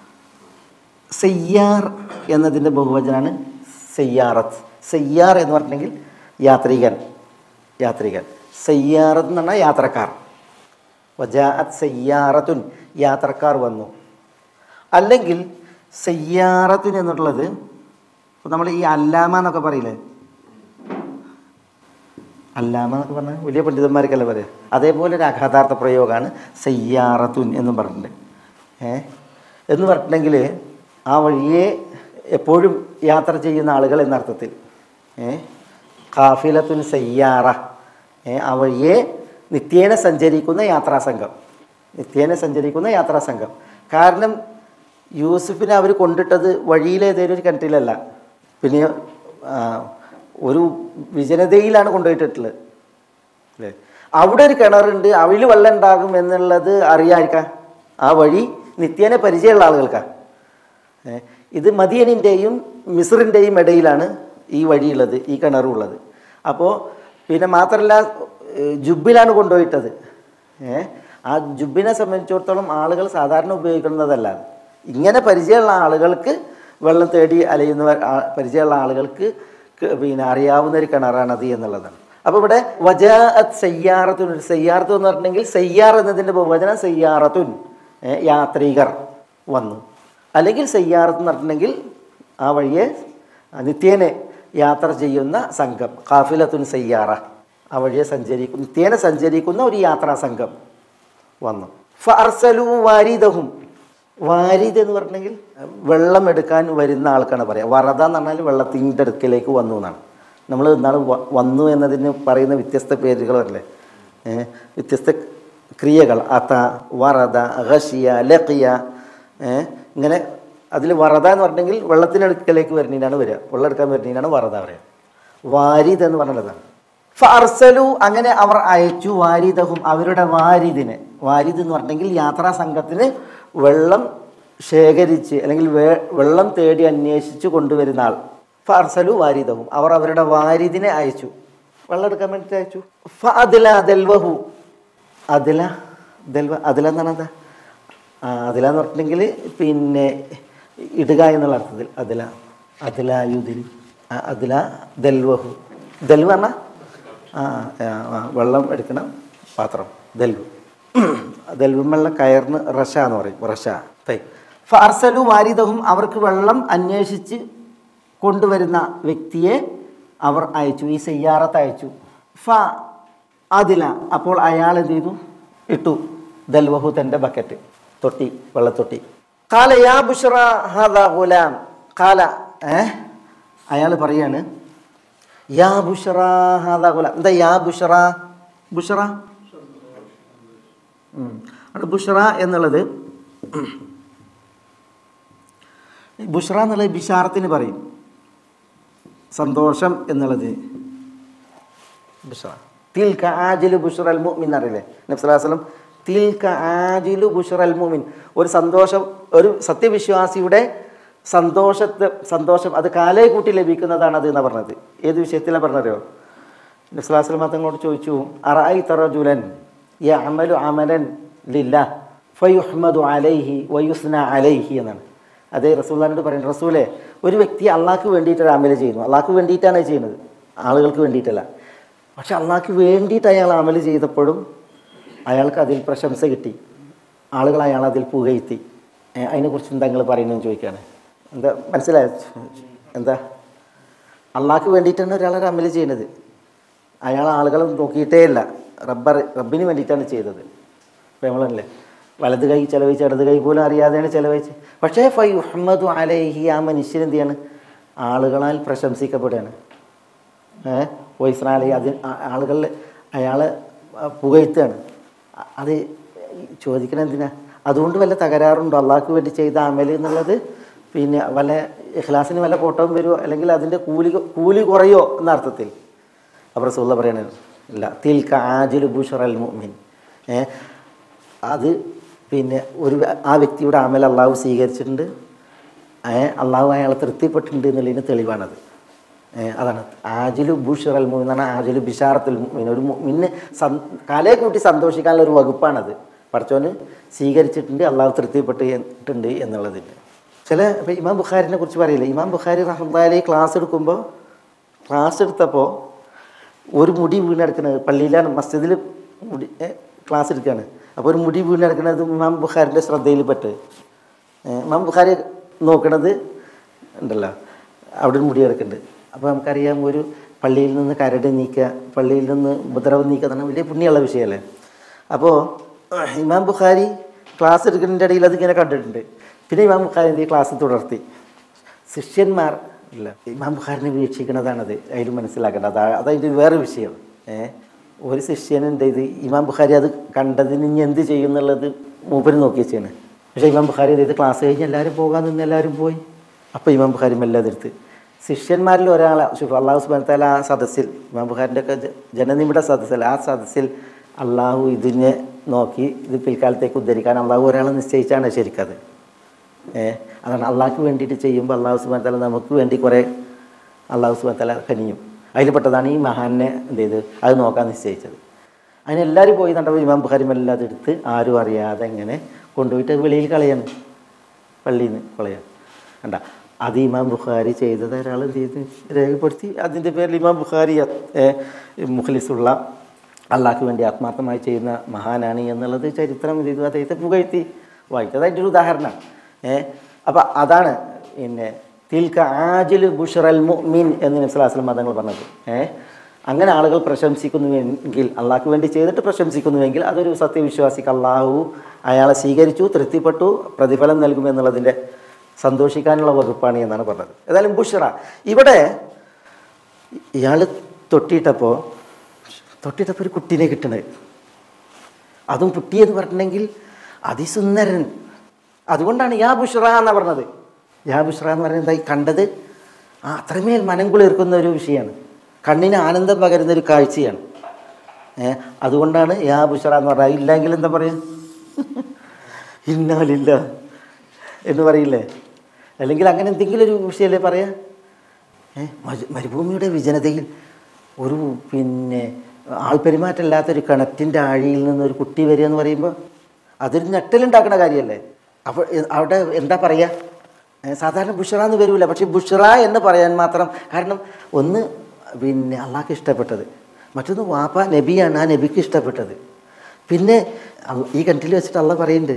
സയ്യാർ എന്നതിൻ്റെ ബഹുവചനാണ് സയ്യാറത്ത്. സയ്യാർ എന്ന് പറഞ്ഞിട്ടുണ്ടെങ്കിൽ യാത്രികൻ, യാത്രികൻ. സയ്യാറത്ത് എന്ന് പറഞ്ഞാൽ യാത്രക്കാർ. വജാഅത് സയ്യാറത്തുൻ, യാത്രക്കാർ വന്നു. അല്ലെങ്കിൽ സയ്യാറത്തുൻ എന്നുള്ളത് നമ്മൾ ഈ അല്ലാമ എന്നൊക്കെ പറയില്ലേ, അല്ലാമ എന്നൊക്കെ പറഞ്ഞാൽ വലിയ പണ്ഡിതന്മാർക്കല്ല പറയുക. അതേപോലെ ഒരു അഗാധാർത്ഥ പ്രയോഗമാണ് സയ്യാറത്തുൻ എന്നും പറഞ്ഞിട്ടുണ്ട്. ഏ എന്ന് പറഞ്ഞിട്ടുണ്ടെങ്കിൽ ആ വഴിയെ എപ്പോഴും യാത്ര ചെയ്യുന്ന ആളുകൾ എന്നർത്ഥത്തിൽ. ഏ ഖാഫിലത്തുൻ സയ്യാറ, ഏ ആ വഴിയെ നിത്യേന സഞ്ചരിക്കുന്ന യാത്രാസംഘം, നിത്യേന സഞ്ചരിക്കുന്ന യാത്രാസംഘം. കാരണം യൂസുഫിനെ അവർ കൊണ്ടിട്ടത് വഴിയിലേതേലും ഒരു കിണറ്റിലല്ല, പിന്നെ ഒരു വിജനതയിലാണ് കൊണ്ടുപോയിട്ടുള്ളത് അല്ലേ. അവിടെ ഒരു കിണറുണ്ട്, അവയിൽ വെള്ളം ഉണ്ടാകും എന്നുള്ളത് അറിയാതിരിക്കാം ആ വഴി നിത്യേന പരിചയമുള്ള ആളുകൾക്കാണ്. ഇത് മദിയനിൻ്റെയും മിസ്റിൻ്റെയും ഇടയിലാണ് ഈ വഴിയുള്ളത്, ഈ കിണറുള്ളത്. അപ്പോൾ പിന്നെ മാത്രമല്ല ജുബിലാണ് കൊണ്ടുപോയിട്ടത്. ഏ ആ ജുബിനെ സംബന്ധിച്ചിടത്തോളം ആളുകൾ സാധാരണ ഉപയോഗിക്കുന്നതല്ല. ഇങ്ങനെ പരിചയമുള്ള ആളുകൾക്ക് വെള്ളം തേടി അലയുന്ന പരിചയമുള്ള ആളുകൾക്ക് പിന്നെ അറിയാവുന്ന ഒരു കിണറാണത് എന്നുള്ളതാണ്. അപ്പോൾ ഇവിടെ വജാഅത് സയ്യാറത്തുൻ, ഒരു സയ്യാറത്ത് എന്ന് പറഞ്ഞിട്ടുണ്ടെങ്കിൽ സയ്യാർ എന്നതിൻ്റെ ബഹുവചനം സയ്യാറത്തുൻ, യാത്രികർ വന്നു. അല്ലെങ്കിൽ സയ്യാറത്ത് എന്ന് പറഞ്ഞിട്ടുണ്ടെങ്കിൽ ആ വഴിയെ നിത്യേന യാത്ര ചെയ്യുന്ന സംഘം, ഖാഫിലത്തുൻ സയ്യാറ, ആ വഴിയെ സഞ്ചരിക്കുന്ന നിത്യേന സഞ്ചരിക്കുന്ന ഒരു യാത്രാ സംഘം വന്നു. ഫഅർസലൂ വാരിദഹും, വാരിദ് എന്ന് പറഞ്ഞിട്ടുണ്ടെങ്കിൽ വെള്ളം എടുക്കാൻ വരുന്ന ആൾക്കാണ് പറയുക. വറദ എന്ന് പറഞ്ഞാൽ വെള്ളത്തിൻ്റെ അടുക്കലേക്ക് വന്നു എന്നാണ്. നമ്മൾ എന്താണ് വന്നു എന്നതിന് പറയുന്ന വ്യത്യസ്ത പേരുകളല്ലേ, വ്യത്യസ്ത ക്രിയകൾ. അത, വറദ, ഖശിയ, ലഖിയ, ഇങ്ങനെ. അതിൽ വറദ എന്ന് പറഞ്ഞിട്ടുണ്ടെങ്കിൽ വെള്ളത്തിനടുക്കലേക്ക് വരുന്നതിനാണ് വരിക, വെള്ളം എടുക്കാൻ വരുന്നതിനാണ് വറദ പറയുക. വാരിദ് എന്ന് പറഞ്ഞതാണ്. ഫഅർസലു, അങ്ങനെ അവർ അയച്ചു, വാരിദഹും, അവരുടെ വാരിദിനെ. വാരിദ് എന്ന് പറഞ്ഞിട്ടുണ്ടെങ്കിൽ യാത്രാ സംഘത്തിന് വെള്ളം ശേഖരിച്ച് അല്ലെങ്കിൽ വെള്ളം തേടി അന്വേഷിച്ച് കൊണ്ടുവരുന്ന ആൾ. ഫഅർസലു വാരിദഹും, അവർ അവരുടെ വാരിദിനെ അയച്ചു, വെള്ളം എടുക്കാൻ വേണ്ടിയിട്ട് അയച്ചു. ഫഅദ്ല ദൽവഹു, അദ്ല ദൽവ, അദ്ല എന്ന് പറഞ്ഞാൽ എന്താ? ആ അദ്ല എന്ന് പറഞ്ഞിട്ടുണ്ടെങ്കിൽ പിന്നെ ഇടുക എന്നുള്ള അർത്ഥത്തിൽ അദ്ല, അദ്ല യുദിൽ, അദ്ല ദൽവഹു. ദൽവ പറഞ്ഞാൽ ആ വെള്ളം എടുക്കണ പാത്രം, ദൽവു. ദൽവുമുള്ള കയറിന് റഷ എന്ന് പറയും, റഷ. ഫഅർസലു വാരിദഹും, അവർക്ക് വെള്ളം അന്വേഷിച്ച് കൊണ്ടുവരുന്ന വ്യക്തിയെ അവർ അയച്ചു, ഈ സയ്യാറത്ത് അയച്ചു. ഫ അതില, അപ്പോൾ അയാൾ എന്ത് ചെയ്തു? ഇട്ടു ദൽവഹു, തൻ്റെ ബക്കറ്റ്, തൊട്ടി, വെള്ളത്തൊട്ടി. ഖാല യാ ബുശ്റാ ഹാദാ ഗുലാം. ഖാല, ഏ അയാൾ പറയാണ് യാ ബുശ്റാ ഹാദാ ഗുലാം. എന്താ യാ ബുശ്റാ? ബുശ്റാ അവിടെ ബുശ്റ എന്നുള്ളത്, ബുശ്റ എന്നുള്ളത് ബിഷാറത്തിന് പറയും, സന്തോഷം എന്നുള്ളത് ബുശ്റ. തിൽക ആജിലു ബുശ്റൽ മുഅ്മിൻ അറിയില്ലേ നബി സല്ലല്ലാഹു അലൈഹി വസല്ലം? തിൽക ആജിലു ബുശ്റൽ മുഅ്മിൻ, ഒരു സന്തോഷം, ഒരു സത്യവിശ്വാസിയുടെ സന്തോഷത്തെ സന്തോഷം അത് കാലേ കൂട്ടി ലഭിക്കുന്നതാണ് അത് എന്നാണ് പറഞ്ഞത്. ഏത് വിഷയത്തിലാണ് പറഞ്ഞറിയോ? നബി സല്ലല്ലാഹു അലൈഹി വസല്ലം തങ്ങളോട് ചോദിച്ചു, അറഅയ്ത റജുലൻ യഅമലു അമലൻ ലില്ലാഹ് ഫയുഹ്മദു അലൈഹി വയുസ്ന അലൈഹി എന്നാണ്. അതേ റസൂലുള്ളാഹിനോട് പറയുന്നത്, റസൂലേ, ഒരു വ്യക്തി അള്ളാഹ്ക്ക് വേണ്ടിയിട്ട് ഒരു അമൽ ചെയ്യുന്നു, അള്ളാഹ്ക്ക് വേണ്ടിയിട്ടാണ് ചെയ്യുന്നത്, ആളുകൾക്ക് വേണ്ടിയിട്ടല്ല. പക്ഷെ അള്ളാഹ്ക്ക് വേണ്ടിയിട്ട് അയാൾ അമൽ ചെയ്തപ്പോഴും അയാൾക്ക് അതിൽ പ്രശംസ കിട്ടി, ആളുകൾ അയാൾ അതിൽ പുകഴ്ത്തി. അതിനെക്കുറിച്ച് എന്താ നിങ്ങൾ പറയുന്നതെന്ന് ചോദിക്കുകയാണ്. എന്താ മനസ്സിലായോ? എന്താ അള്ളാഹ്ക്ക് വേണ്ടിയിട്ടാണ് ഒരാളൊരു അമൽ ചെയ്യുന്നത്, അയാൾ ആളുകളെ നോക്കിയിട്ടേ ഇല്ല, റബ്ബ റബ്ബിന് വേണ്ടിയിട്ടാണ് ചെയ്തത്. അപ്പോൾ നമ്മളല്ലേ വലത് കൈ ചിലവഴിച്ച് ഇടത് കൈ പോലും അറിയാതെയാണ് ചിലവഴിച്ച്. പക്ഷേ ഫയുഹ്മദു അലൈഹി, ആ മനുഷ്യൻ എന്ത് ചെയ്യാണ്? ആളുകളാൽ പ്രശംസിക്കപ്പെടുകയാണ്. ഏഹ് വൈസ്രാലി, അത് ആളുകളിൽ അയാളെ പുകഴ്ത്തുകയാണ്. അത് ചോദിക്കണത് എന്തിനാ? അതുകൊണ്ട് വല്ല തകരാറുണ്ടോ അള്ളാഹ്ക്ക് വേണ്ടി ചെയ്ത അമൽ എന്നുള്ളത്? പിന്നെ വല്ല ഇഖ്ലാസിന് വല്ല കോട്ടവും വരുമോ, അല്ലെങ്കിൽ അതിൻ്റെ കൂലി കൂലി കുറയോ എന്ന അർത്ഥത്തിൽ? അപ്പോൾ റസൂലുള്ളാഹി പറയണത് ഇല്ല, തിൽക ആജിലു ബുശ്റൽ മുഅ്മിൻ. ഏഹ് അത് പിന്നെ ഒരു ആ വ്യക്തിയുടെ അമൽ അള്ളാഹു സ്വീകരിച്ചിട്ടുണ്ട്, അള്ളാഹു അയാളെ തൃപ്തിപ്പെട്ടിട്ടുണ്ട് എന്നുള്ളതിന് തെളിവാണത്. അതാണ് ആജിലു ബുശ്റൽ മുഅ്മിൻ എന്ന് പറഞ്ഞാൽ ആജിലു ബിഷാറത്തുൽ മുഅ്മിൻ. ഒരു മുഅ്മിനെ സന് കലയെ കൂട്ടി സന്തോഷിക്കാനുള്ള ഒരു വകുപ്പാണത്. പഠിച്ചവന് സ്വീകരിച്ചിട്ടുണ്ട്, അള്ളാഹു തൃപ്തിപ്പെട്ടിട്ടുണ്ട് എന്നുള്ളതിൻ്റെ. ചില ഇപ്പോൾ ഇമാം ബുഖാരിനെ കുറിച്ച് പറയില്ലേ, ഇമാം ബുഖാരി റഹ്മത്തുള്ളാഹി അലൈഹി ക്ലാസ് എടുക്കുമ്പോൾ ക്ലാസ് എടുത്തപ്പോൾ ഒരു മുടി വീണെടുക്കുന്നത്, പള്ളിയിലാണ് മസ്ജിദിൽ മുടി ക്ലാസ് എടുക്കുകയാണ്, അപ്പോൾ ഒരു മുടി വീണെടുക്കുന്നത് ഇമാം ബുഖാരിൻ്റെ ശ്രദ്ധയിൽപ്പെട്ട് ഇമാം ബുഖാരി നോക്കണത് ഉണ്ടല്ലോ, അവിടെ ഒരു മുടി കിടക്കുന്നുണ്ട്. അപ്പോൾ നമുക്കറിയാം, ഒരു പള്ളിയിൽ നിന്ന് കരട് നീക്കുക, പള്ളിയിൽ നിന്ന് ഉപദ്രവം നീക്കുക എന്ന് പറഞ്ഞാൽ വലിയ പുണ്യമുള്ള വിഷയമല്ലേ. അപ്പോൾ ഇമാം ബുഖാരി ക്ലാസ് എടുക്കുന്നതിൻ്റെ ഇടയിൽ അതിങ്ങനെ കണ്ടിട്ടുണ്ട്. പിന്നെ ഇമാം ബുഖാരി എന്ത് ക്ലാസ് തുടർത്തി. ശിഷ്യന്മാർ ഇല്ല, ഇമാം ബുഖാരിനെ വീക്ഷിക്കുന്നതാണത്, അതിൽ മനസ്സിലാക്കേണ്ടത്. അതാ അതതിൻ്റെ വേറെ വിഷയം. ഏഹ് ഒരു ശിഷ്യൻ എന്ത് ചെയ്ത് ഇമാം ബുഖാരി അത് കണ്ടതിന് ഇനി എന്ത് ചെയ്യും എന്നുള്ളത് മൂപ്പര് നോക്കി വെച്ചാണ്. പക്ഷേ ഇമാം ബുഖാരി ചെയ്ത് ക്ലാസ് കഴിഞ്ഞ് എല്ലാവരും പോകാൻ നിന്ന് എല്ലാവരും പോയി. അപ്പോൾ ഇമാം ബുഖാരി മെല്ലെ അതെടുത്ത് ശിഷ്യന്മാരിൽ ഒരാളെ അല്ലാഹു സുബ്ഹാനഹു വ തആല ആ സദസ്സിൽ, ഇമാം ബുഖാരിൻ്റെ ഒക്കെ ജനനിമിട സദസ്സിൽ, ആ സദസ്സിൽ അള്ളാഹു ഇതിനെ നോക്കി ഇത് പിൽക്കാലത്തേക്ക് ഉദ്ധരിക്കാൻ അള്ളാഹു ഒരാളെ നിശ്ചയിച്ചാണ് ശരിക്കത്. ഏഹ് അതാണ് അള്ളാഹ്ക്ക് വേണ്ടിയിട്ട് ചെയ്യുമ്പോൾ അള്ളാഹു സുബ്ഹാനഹു വ തആല നമുക്ക് വേണ്ടി കുറേ അള്ളാഹു സുബ്ഹാനഹു വ തആല കനിയും. അതിൽപ്പെട്ടതാണ് ഈ മഹാനെ എന്ത് ചെയ്ത് അത് നോക്കാൻ നിശ്ചയിച്ചത്. അതിനെല്ലാവരും പോയി കണ്ടപ്പോൾ ഇമാം ബുഖാരി മെല്ലെ അതെടുത്ത് ആരും അറിയാതെ ഇങ്ങനെ കൊണ്ടുപോയിട്ട് വെളിയിൽ കളയാണ്, പള്ളിയിൽ നിന്ന് കളയാണ്. കണ്ട, അത് ഇമാം ബുഖാരി ചെയ്തത് ഒരാൾ എന്ത് ചെയ്ത് രേഖപ്പെടുത്തി. അതിൻ്റെ പേരിൽ ഇമാം ബുഖാരി മുഖ്ലിസുള്ള അള്ളാഹ്ക്ക് വേണ്ടി ആത്മാർത്ഥമായി ചെയ്യുന്ന മഹാനാണ് എന്നുള്ളത് ചരിത്രം ഇത് ചെയ്തു, അദ്ദേഹത്തെ പുകഴ്ത്തി വായിച്ചത്. അതിൻ്റെ ഒരു ഉദാഹരണമാണ്. ഏഹ് അപ്പം അതാണ് പിന്നെ തിൽക ആജിൽ ബുശ്റൽ മുഅ്മിൻ എന്ന് നബി സ്വല്ലല്ലാഹു അലൈഹി വസല്ലം മതങ്ങൾ പറഞ്ഞത്. ഏഹ് അങ്ങനെ ആളുകൾ പ്രശംസിക്കുന്നുവെങ്കിൽ, അള്ളാഹ്ക്ക് വേണ്ടി ചെയ്തിട്ട് പ്രശംസിക്കുന്നുവെങ്കിൽ അതൊരു സത്യവിശ്വാസിക്ക് അള്ളാഹു അയാളെ സ്വീകരിച്ചു, തൃപ്തിപ്പെട്ടു, പ്രതിഫലം നൽകുമെന്നുള്ളതിൻ്റെ സന്തോഷിക്കാനുള്ള വകുപ്പാണ് എന്നാണ് പറഞ്ഞത്. ഏതായാലും ബുഷ്റ ഇവിടെ ഇയാൾ തൊട്ടിയിട്ടപ്പോൾ തൊട്ടിയിട്ടപ്പോൾ ഒരു കുട്ടീനെ കിട്ടണത്, അതും കുട്ടിയെന്ന് പറഞ്ഞിട്ടുണ്ടെങ്കിൽ അതിസുന്ദരൻ. അതുകൊണ്ടാണ് യാ ബുഷ്റ എന്നാണ് പറഞ്ഞത്. യാ ബുഷ്റ എന്ന് പറയുന്നത് എന്തായി കണ്ടത് ആ അത്രമേൽ മനം കുളിർക്കുന്ന ഒരു വിഷയമാണ്, കണ്ണിന് ആനന്ദം പകരുന്ന ഒരു കാഴ്ചയാണ്. ഏഹ് അതുകൊണ്ടാണ് യാ ബുഷ്റ എന്ന് പറഞ്ഞത്. ഇല്ലെങ്കിൽ എന്താ പറയുക, ഇന്നാലില്ല എന്ന് പറയില്ലേ, അല്ലെങ്കിൽ അങ്ങനെ എന്തെങ്കിലും ഒരു വിഷയമല്ലേ പറയാ. ഏഹ് മരുഭൂമിയുടെ വിജനതയിൽ ഒരു പിന്നെ ആൾപെരുമാറ്റമില്ലാത്തൊരു കിണറ്റിൻ്റെ ആഴിയിൽ നിന്നൊരു കുട്ടി വരിക എന്ന് പറയുമ്പോൾ അതൊരു ഞെട്ടലുണ്ടാക്കുന്ന കാര്യമല്ലേ. അപ്പോൾ അവിടെ എന്താ പറയുക, സാധാരണ ബുഷ്റ എന്ന് വരില്ല, പക്ഷേ ബുഷ്റ എന്ന് പറയാൻ മാത്രം കാരണം ഒന്ന് പിന്നെ അള്ളാഹ്ക്ക് ഇഷ്ടപ്പെട്ടത്, മറ്റൊന്ന് വാപ്പ നബിയാണ്, ആ നബിക്ക് ഇഷ്ടപ്പെട്ടത്. പിന്നെ ഈ കിണറ്റിൽ വെച്ചിട്ട് അള്ളാഹ് പറയുന്നുണ്ട്,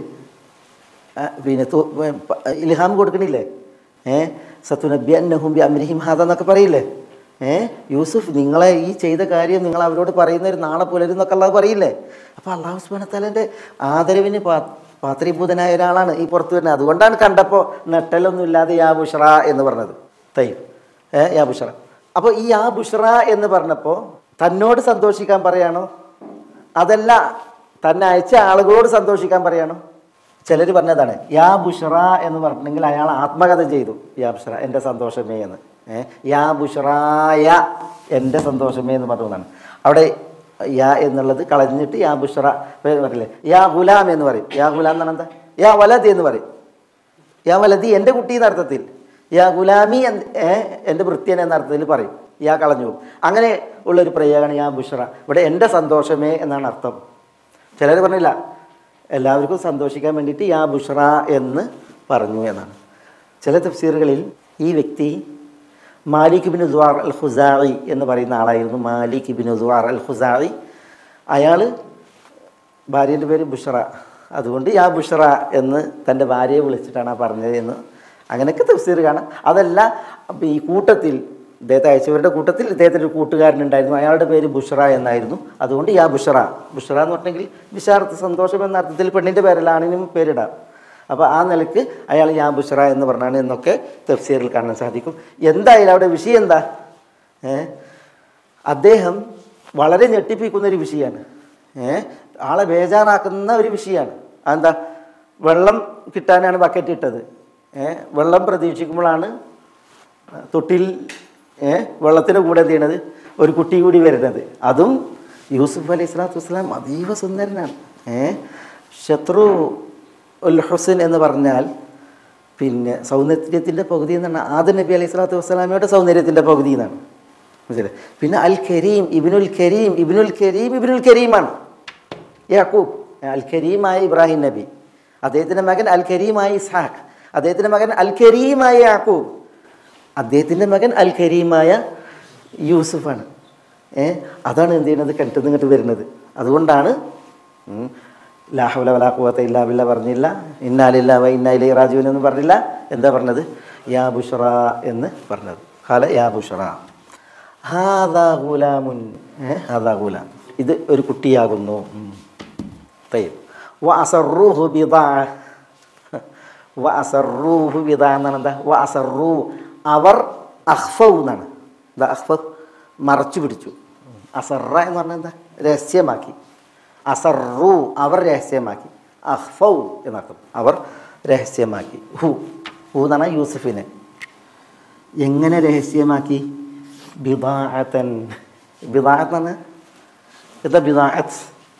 പിന്നെ ഇൽഹാം കൊടുക്കണില്ലേ, ഏഹ് സത്തുനബ്ബിഅന്നഹും ബിഅംരിഹിം ഹാദാ എന്നൊക്കെ പറയില്ലേ. ഏഹ് യൂസുഫ് നിങ്ങളെ ഈ ചെയ്ത കാര്യം നിങ്ങൾ അവരോട് പറയുന്നൊരു നാളെ പുലരുന്നൊക്കെ അള്ളാഹ് പറയില്ലേ. അപ്പോൾ അള്ളാഹു സുബ്ഹാനഹു വ തആലയുടെ ആദരവിന് പാ പാത്രീഭൂതനായ ഒരാളാണ് ഈ പുറത്ത് വരുന്നത്. അതുകൊണ്ടാണ് കണ്ടപ്പോൾ നെട്ടലൊന്നും ഇല്ലാതെ യാ ബുഷ്റ എന്ന് പറഞ്ഞത്. തൈ ഏഹ് യാ ബുഷ്റ. അപ്പോൾ ഈ യാ ബുഷ്റ എന്ന് പറഞ്ഞപ്പോൾ തന്നോട് സന്തോഷിക്കാൻ പറയാണോ, അതല്ല തന്നെ അയച്ച ആളുകളോട് സന്തോഷിക്കാൻ പറയാണോ? ചിലർ പറഞ്ഞതാണ് യാ ബുഷ്റ എന്ന് പറഞ്ഞിട്ടുണ്ടെങ്കിൽ അയാൾ ആത്മകഥ ചെയ്തു, യാ ബുഷ്റ എൻ്റെ സന്തോഷമേ എന്ന്. ഏഹ് യാ ബുഷ്റായ എൻ്റെ സന്തോഷമേ എന്ന് പറഞ്ഞതാണ്. അവിടെ യാ എന്നുള്ളത് കളഞ്ഞിട്ട് യാ ബുഷ്റ പറയില്ലേ, യാ ഗുലാം എന്ന് പറയും. യാ ഗുലാം എന്ന് പറഞ്ഞാൽ എന്താ, യാ വലതി എന്ന് പറയും. യാ വലതി എൻ്റെ കുട്ടി എന്ന അർത്ഥത്തിൽ, യാ ഗുലാമി എൻ്റെ വൃത്യൻ എന്ന അർത്ഥത്തിൽ പറയും. യാ കളഞ്ഞു പോകും. അങ്ങനെ ഉള്ളൊരു പ്രയോഗമാണ് യാ ബുഷ്റ. ഇവിടെ എൻ്റെ സന്തോഷമേ എന്നാണ് അർത്ഥം. ചിലർ പറഞ്ഞില്ല, എല്ലാവർക്കും സന്തോഷിക്കാൻ വേണ്ടിയിട്ട് യാ ബുഷ്റ എന്ന് പറഞ്ഞു എന്നാണ്. ചില തഫ്സീറുകളിൽ ഈ വ്യക്തി മാലിക് ഇബ്നു ദുആർ അൽ ഖുസാഇ എന്ന് പറയുന്ന ആളായിരുന്നു. മാലിക് ഇബ്നു ദുആർ അൽ ഖുസാഇ, അയാൾ ഭാര്യൻ്റെ പേര് ബുഷ്റ, അതുകൊണ്ട് യാ ബുഷ്റ എന്ന് തൻ്റെ ഭാര്യയെ വിളിച്ചിട്ടാണ് ആ പറഞ്ഞത് എന്ന് അങ്ങനെയൊക്കെ തഫ്സീർ കാണാം. അതല്ല ഈ കൂട്ടത്തിൽ ഇദ്ദേഹത്തെ അയച്ചവരുടെ കൂട്ടത്തിൽ ഇദ്ദേഹത്തിൻ്റെ ഒരു കൂട്ടുകാരനുണ്ടായിരുന്നു, അയാളുടെ പേര് ബുഷ്റ എന്നായിരുന്നു. അതുകൊണ്ട് യാ ബുഷ്റ. ബുഷ്റ എന്ന് പറഞ്ഞെങ്കിൽ വിശാർത്ത് സന്തോഷം എന്ന അർത്ഥത്തിൽ പെണ്ണിൻ്റെ പേരല്ല ആണിനും പേരിടാം. അപ്പോൾ ആ നിലക്ക് അയാൾ യാ ബുഷ്റ എന്ന് പറഞ്ഞാണ് എന്നൊക്കെ തഫ്സീറിൽ കാണാൻ സാധിക്കും. എന്തായാലും അവിടെ വിഷയം എന്താ, ഏഹ് അദ്ദേഹം വളരെ ഞെട്ടിപ്പിക്കുന്ന ഒരു വിഷയമാണ്, ഏഹ് ആളെ ബേജാറാക്കുന്ന ഒരു വിഷയമാണ്. അതെന്താ, വെള്ളം കിട്ടാനാണ് ബക്കറ്റ് ഇട്ടത്. വെള്ളം പ്രതീക്ഷിക്കുമ്പോഴാണ് തൊട്ടിൽ വെള്ളത്തിൻ്റെ കൂടെ എന്ത് ചെയ്യണത്, ഒരു കുട്ടി കൂടി വരുന്നത്. അതും യൂസുഫ് അലൈഹി സ്വലാത്തു വസ്സലാം അതീവ സുന്ദരനാണ്. ശത്രു ഉൽ ഹുസൻ എന്ന് പറഞ്ഞാൽ പിന്നെ സൗന്ദര്യത്തിൻ്റെ പകുതി എന്നാണ്. ആദം നബി അലൈഹി സ്വലാത്തു വസ്സലാമയുടെ സൗന്ദര്യത്തിൻ്റെ പകുതി എന്നാണ് മനസ്സിലായി. പിന്നെ അൽ കരീം ഇബ്നുൽ കരീം ഇബ്നുൽ കരീം ഇബ്നുൽ കരീമാണ് യാക്കൂബ്. അൽ കരീമായ ഇബ്രാഹിം നബി, അദ്ദേഹത്തിൻ്റെ മകൻ അൽ കരീമായ ഇസ്ഹാഖ്, അദ്ദേഹത്തിൻ്റെ മകൻ അൽ കരീമായ യാക്കൂബ്, അദ്ദേഹത്തിൻ്റെ മകൻ അൽ കരീമായ യൂസുഫാണ്. ഏ അതാണ് എന്ത് ചെയ്യുന്നത്, കിണറ്റിൽ നിന്ന് ഇങ്ങോട്ട് വരുന്നത്. അതുകൊണ്ടാണ് ലാ ഹൗല വലാ ഖുവത ഇല്ലാ ബില്ലാ പറഞ്ഞില്ല, ഇന്നാ ലില്ലാഹി വ ഇന്നാ ഇലൈഹി റാജിഊൻ എന്ന് പറഞ്ഞില്ല. എന്താ പറഞ്ഞത്? യാ ബുഷ്റ എന്ന് പറഞ്ഞത്. ഖാല യാ ബുഷ്റ ഹാദാ ഗുലാമുൻ, ഹാദാ ഗുലാം, ഇത് ഒരു കുട്ടിയാകുന്നു. തയ്യിബ്. വ അസറൂഹു ബിദാഅ, വ അസറൂഹു ബിദാഅ എന്നാണ് എന്താ? വ അസറൂ, അവർ അഖ്ഫൗ എന്നാണ്. എന്താ അഖ്ഫൗ? മറച്ചു പിടിച്ചു. അസറ എന്ന് പറഞ്ഞാൽ എന്താ? രഹസ്യമാക്കി. അസറു, അവർ രഹസ്യമാക്കി. അഖ്ഫൗ എന്നർത്ഥം, അവർ രഹസ്യമാക്കി. ഹു ഹു എന്നാണ് യൂസുഫിനെ. എങ്ങനെ രഹസ്യമാക്കി? ബിദാഅത്തൻ, ബിദാഅത്ത് എന്ന് പറഞ്ഞാൽ എന്താ? ബിദാഅത്ത്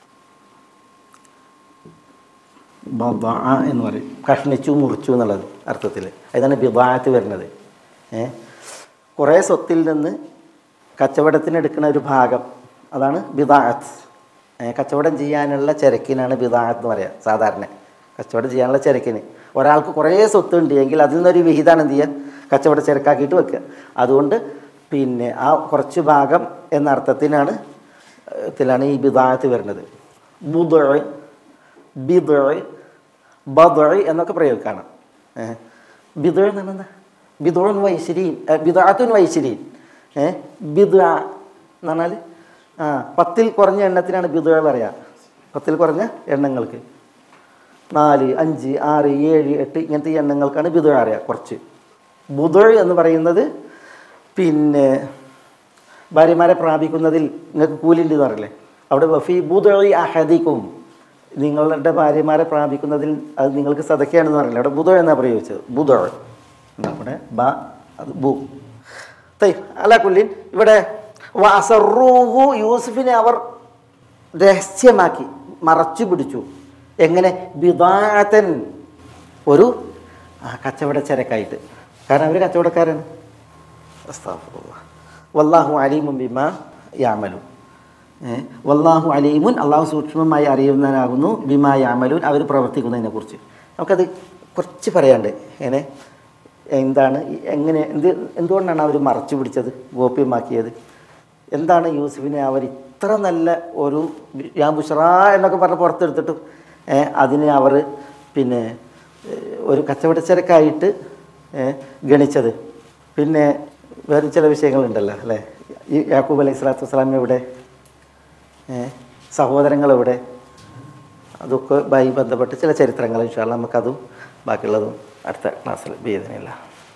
ബദഅ എന്ന് പറയും, കഷ്ണിച്ചു മുറിച്ചു എന്നുള്ളത് അർത്ഥത്തിൽ. അതാണ് ബിദാഅത്ത് വരുന്നത്. ഏ കുറേ സ്വത്തിൽ നിന്ന് കച്ചവടത്തിന് എടുക്കുന്ന ഒരു ഭാഗം, അതാണ് ബിദാഅത്ത്. കച്ചവടം ചെയ്യാനുള്ള ചരക്കിനാണ് ബിദാഅത്ത് എന്ന് പറയുക. സാധാരണ കച്ചവടം ചെയ്യാനുള്ള ചരക്കിന് ഒരാൾക്ക് കുറേ സ്വത്ത് ഉണ്ട് എങ്കിൽ അതിൽ നിന്നൊരു വിഹിതമാണ് എന്ത് ചെയ്യുക, കച്ചവട ചരക്കാക്കിയിട്ട് വെക്കുക. അതുകൊണ്ട് പിന്നെ ആ കുറച്ച് ഭാഗം എന്ന അർത്ഥത്തിനാണ് ത്തിലാണ് ഈ ബിദാഅത്ത് വരുന്നത്. ബുദ്ഉ, ബിദ്ഉ, ബദ്ഉ എന്നൊക്കെ പ്രയോഗിക്കാണ്. ബിദ്ഉ എന്ന് പറഞ്ഞാൽ എന്താ? ബിദ്ഉൻ വൈശ്രീൻ, ബിദ്അത്തുൻ വൈശ്രീൻ. ബിദ്അ എന്ന് പറഞ്ഞാൽ ആ പത്തിൽ കുറഞ്ഞ എണ്ണത്തിനാണ് ബിദ്ഉ പറയുക. പത്തിൽ കുറഞ്ഞ എണ്ണങ്ങൾക്ക് നാല്, അഞ്ച്, ആറ്, ഏഴ്, എട്ട് ഇങ്ങനത്തെ ഈ എണ്ണങ്ങൾക്കാണ് ബിദ്ഉ അറിയുക. കുറച്ച് ബുദ്ഉ എന്ന് പറയുന്നത് പിന്നെ ഭാര്യമാരെ പ്രാപിക്കുന്നതിൽ നിങ്ങൾക്ക് കൂലിണ്ട് എന്ന് പറയില്ലേ, അവിടെ വഫി ബുദ്ഉ അഹദിക്കും, നിങ്ങളുടെ ഭാര്യമാരെ പ്രാപിക്കുന്നതിൽ അത് നിങ്ങൾക്ക് സദക്കയാണെന്ന് പറയില്ല. അവിടെ ബുദ്ഉ എന്നാണ് പ്രയോഗിച്ചത്. ബുദ്ഉ അവിടെ ബ അത് ബു തൈ അലാ കുല്ലിൻ. ഇവിടെ വഅസറൂഹു, യൂസുഫിനെ അവർ രഹസ്യമാക്കി, മറച്ചു പിടിച്ചു. എങ്ങനെ? ബിദാഅത്തൻ, ഒരു കച്ചവട ചരക്കായിട്ട്. കാരണം അവർ കച്ചവടക്കാരാണ്. അസ്തഗ്ഫിറുല്ലാഹ്. വല്ലാഹു അലീമുൻ ബിമാ യഅമലൂൻ. വല്ലാഹു അലീമുൻ, അള്ളാഹു സൂക്ഷ്മമായി അറിയുന്നവനാകുന്നു. ബിമാ യഅമലൂൻ, അവർ പ്രവർത്തിക്കുന്നതിനെ കുറിച്ച്. നമുക്കത് കുറച്ച് പറയാണ്ട്. എങ്ങനെ എന്താണ് എങ്ങനെ എന്ത് എന്തുകൊണ്ടാണ് അവർ മറച്ചു പിടിച്ചത്, ഗോപ്യമാക്കിയത്? എന്താണ് യൂസുഫിനെ അവർ ഇത്ര നല്ല ഒരു യാ ബുഷ്റ എന്നൊക്കെ പറഞ്ഞ് പുറത്തെടുത്തിട്ടും അതിനെ അവർ പിന്നെ ഒരു കച്ചവടച്ചരക്കായിട്ട് ഗണിച്ചത്? പിന്നെ വേറെ ചില വിഷയങ്ങളുണ്ടല്ലോ അല്ലേ. ഈ യാക്കൂബ് അലൈഹി സ്വലാത്തു വസ്സലാം എവിടെ, സഹോദരങ്ങളെവിടെ, അതൊക്കെ ബൈ ബന്ധപ്പെട്ട് ചില ചരിത്രങ്ങൾ ഇൻഷാ അല്ലാഹ് നമുക്കതും ബാക്കിയുള്ളതും അടുത്ത ക്ലാസ്സിൽ വേദനയില്ല.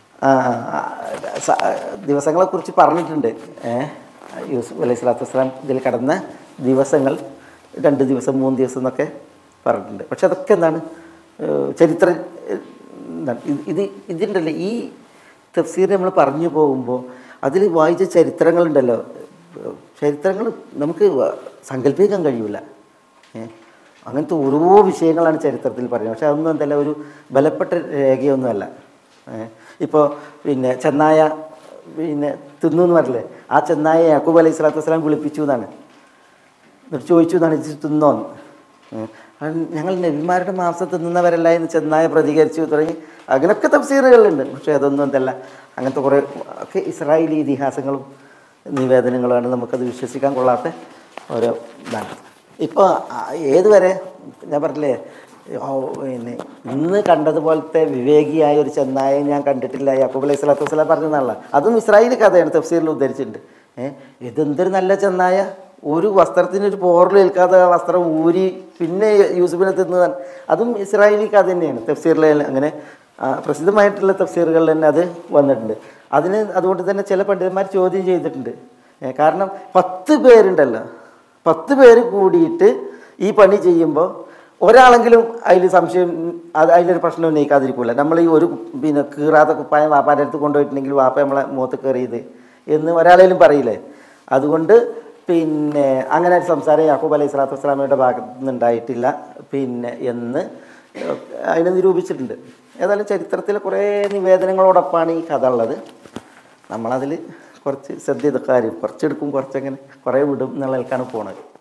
ദിവസങ്ങളെക്കുറിച്ച് പറഞ്ഞിട്ടുണ്ട്. യൂസുഫ് അലൈഹി സ്വലാത്തു വസ്സലാം ഇതിൽ കടന്ന ദിവസങ്ങൾ രണ്ട് ദിവസം മൂന്ന് ദിവസം എന്നൊക്കെ പറഞ്ഞിട്ടുണ്ട്. പക്ഷെ അതൊക്കെ എന്താണ് ചരിത്രം എന്താണ് ഇത് ഇതിൻ്റെ ഈ തഫ്സീർ നമ്മൾ പറഞ്ഞു പോകുമ്പോൾ അതിൽ വായിച്ച ചരിത്രങ്ങളുണ്ടല്ലോ, ചരിത്രങ്ങൾ നമുക്ക് സങ്കല്പിക്കാൻ കഴിയില്ല. അങ്ങനത്തെ ഓരോ വിഷയങ്ങളാണ് ചരിത്രത്തിൽ പറയുന്നത്. പക്ഷെ അതൊന്നും എന്തല്ല ഒരു ബലപ്പെട്ട രേഖയൊന്നുമല്ല. ഇപ്പോൾ പിന്നെ ചെന്നായ പിന്നെ തിന്നു എന്ന് പറഞ്ഞില്ലേ, ആ ചെന്നായ യാക്കൂബ് അലൈഹി സ്വലാത്തു വസ്സലാം വിളിപ്പിച്ചു എന്നാണ്. എന്നിട്ട് ചോദിച്ചു എന്നാണ്, ഇത് തിന്നോന്ന്. ഞങ്ങൾ നബിമാരുടെ മാംസം തിന്നുന്നവരല്ല എന്ന് ചെന്നായ പ്രതികരിച്ചു തുടങ്ങി. അങ്ങനെയൊക്കെ തഫ്സീറുകളുണ്ട്. പക്ഷേ അതൊന്നും എന്തല്ല, അങ്ങനത്തെ കുറേ ഒക്കെ ഇസ്രായേലി ഇതിഹാസങ്ങളും നിവേദനങ്ങളുമാണ്. നമുക്കത് വിശ്വസിക്കാൻ കൊള്ളാത്ത ഓരോ ഇതാണ്. ഇപ്പോൾ ഏതുവരെ ഞാൻ പറഞ്ഞില്ലേ, പിന്നെ ഇന്ന് കണ്ടതുപോലത്തെ വിവേകിയായ ഒരു ചെന്നായ ഞാൻ കണ്ടിട്ടില്ല യാക്കൂബ് അലൈഹി സ്വലാത്തു വസ്സലാം പറഞ്ഞതല്ല. അതും ഇസ്രായേലി കഥയാണ്, തഫ്സീറിൽ ഉദ്ധരിച്ചിട്ടുണ്ട്. ഏഹ് ഇതെന്തൊരു നല്ല ചെന്നായ, ഒരു വസ്ത്രത്തിനൊരു പോറലേൽക്കാതെ വസ്ത്രം ഊരി പിന്നെ യൂസുഫിനെ തിന്നുവാൻ, അതും ഇസ്രായേലി കഥ തന്നെയാണ്. തഫ്സീറിലെ അങ്ങനെ പ്രസിദ്ധമായിട്ടുള്ള തഫ്സീറുകളിൽ തന്നെ അത് വന്നിട്ടുണ്ട്. അതിന് അതുകൊണ്ട് തന്നെ ചില പണ്ഡിതന്മാർ ചോദ്യം ചെയ്തിട്ടുണ്ട്. കാരണം പത്ത് പേരുണ്ടല്ലോ, പത്ത് പേര് കൂടിയിട്ട് ഈ പണി ചെയ്യുമ്പോൾ ഒരാളെങ്കിലും അതിൽ സംശയം അത് അതിലൊരു പ്രശ്നം ഉന്നയിക്കാതിരിക്കില്ല. നമ്മൾ ഈ ഒരു പിന്നെ കീറാത്ത കുപ്പായം വാപ്പാൻ്റെ അടുത്ത് കൊണ്ടുപോയിട്ടുണ്ടെങ്കിൽ വാപ്പ നമ്മളെ മുഖത്ത് കയറിയത് എന്ന് ഒരാളേലും പറയില്ലേ. അതുകൊണ്ട് പിന്നെ അങ്ങനെ ഒരു സംസാരം യാക്കൂബ് അലൈഹി സ്വലാത്തു വസ്സലാമയുടെ ഭാഗത്ത് നിന്ന് ഉണ്ടായിട്ടില്ല പിന്നെ എന്ന് അതിനെ നിരൂപിച്ചിട്ടുണ്ട്. ഏതായാലും ചരിത്രത്തിൽ കുറേ നിവേദനങ്ങളോടൊപ്പമാണ് ഈ കഥ ഉള്ളത്. നമ്മളതിൽ കുറച്ച് ശ്രദ്ധ കാര്യം കുറച്ചെടുക്കും കുറച്ചങ്ങനെ കുറേ വിടും എന്നുള്ളതിലേക്കാണ് പോണത്.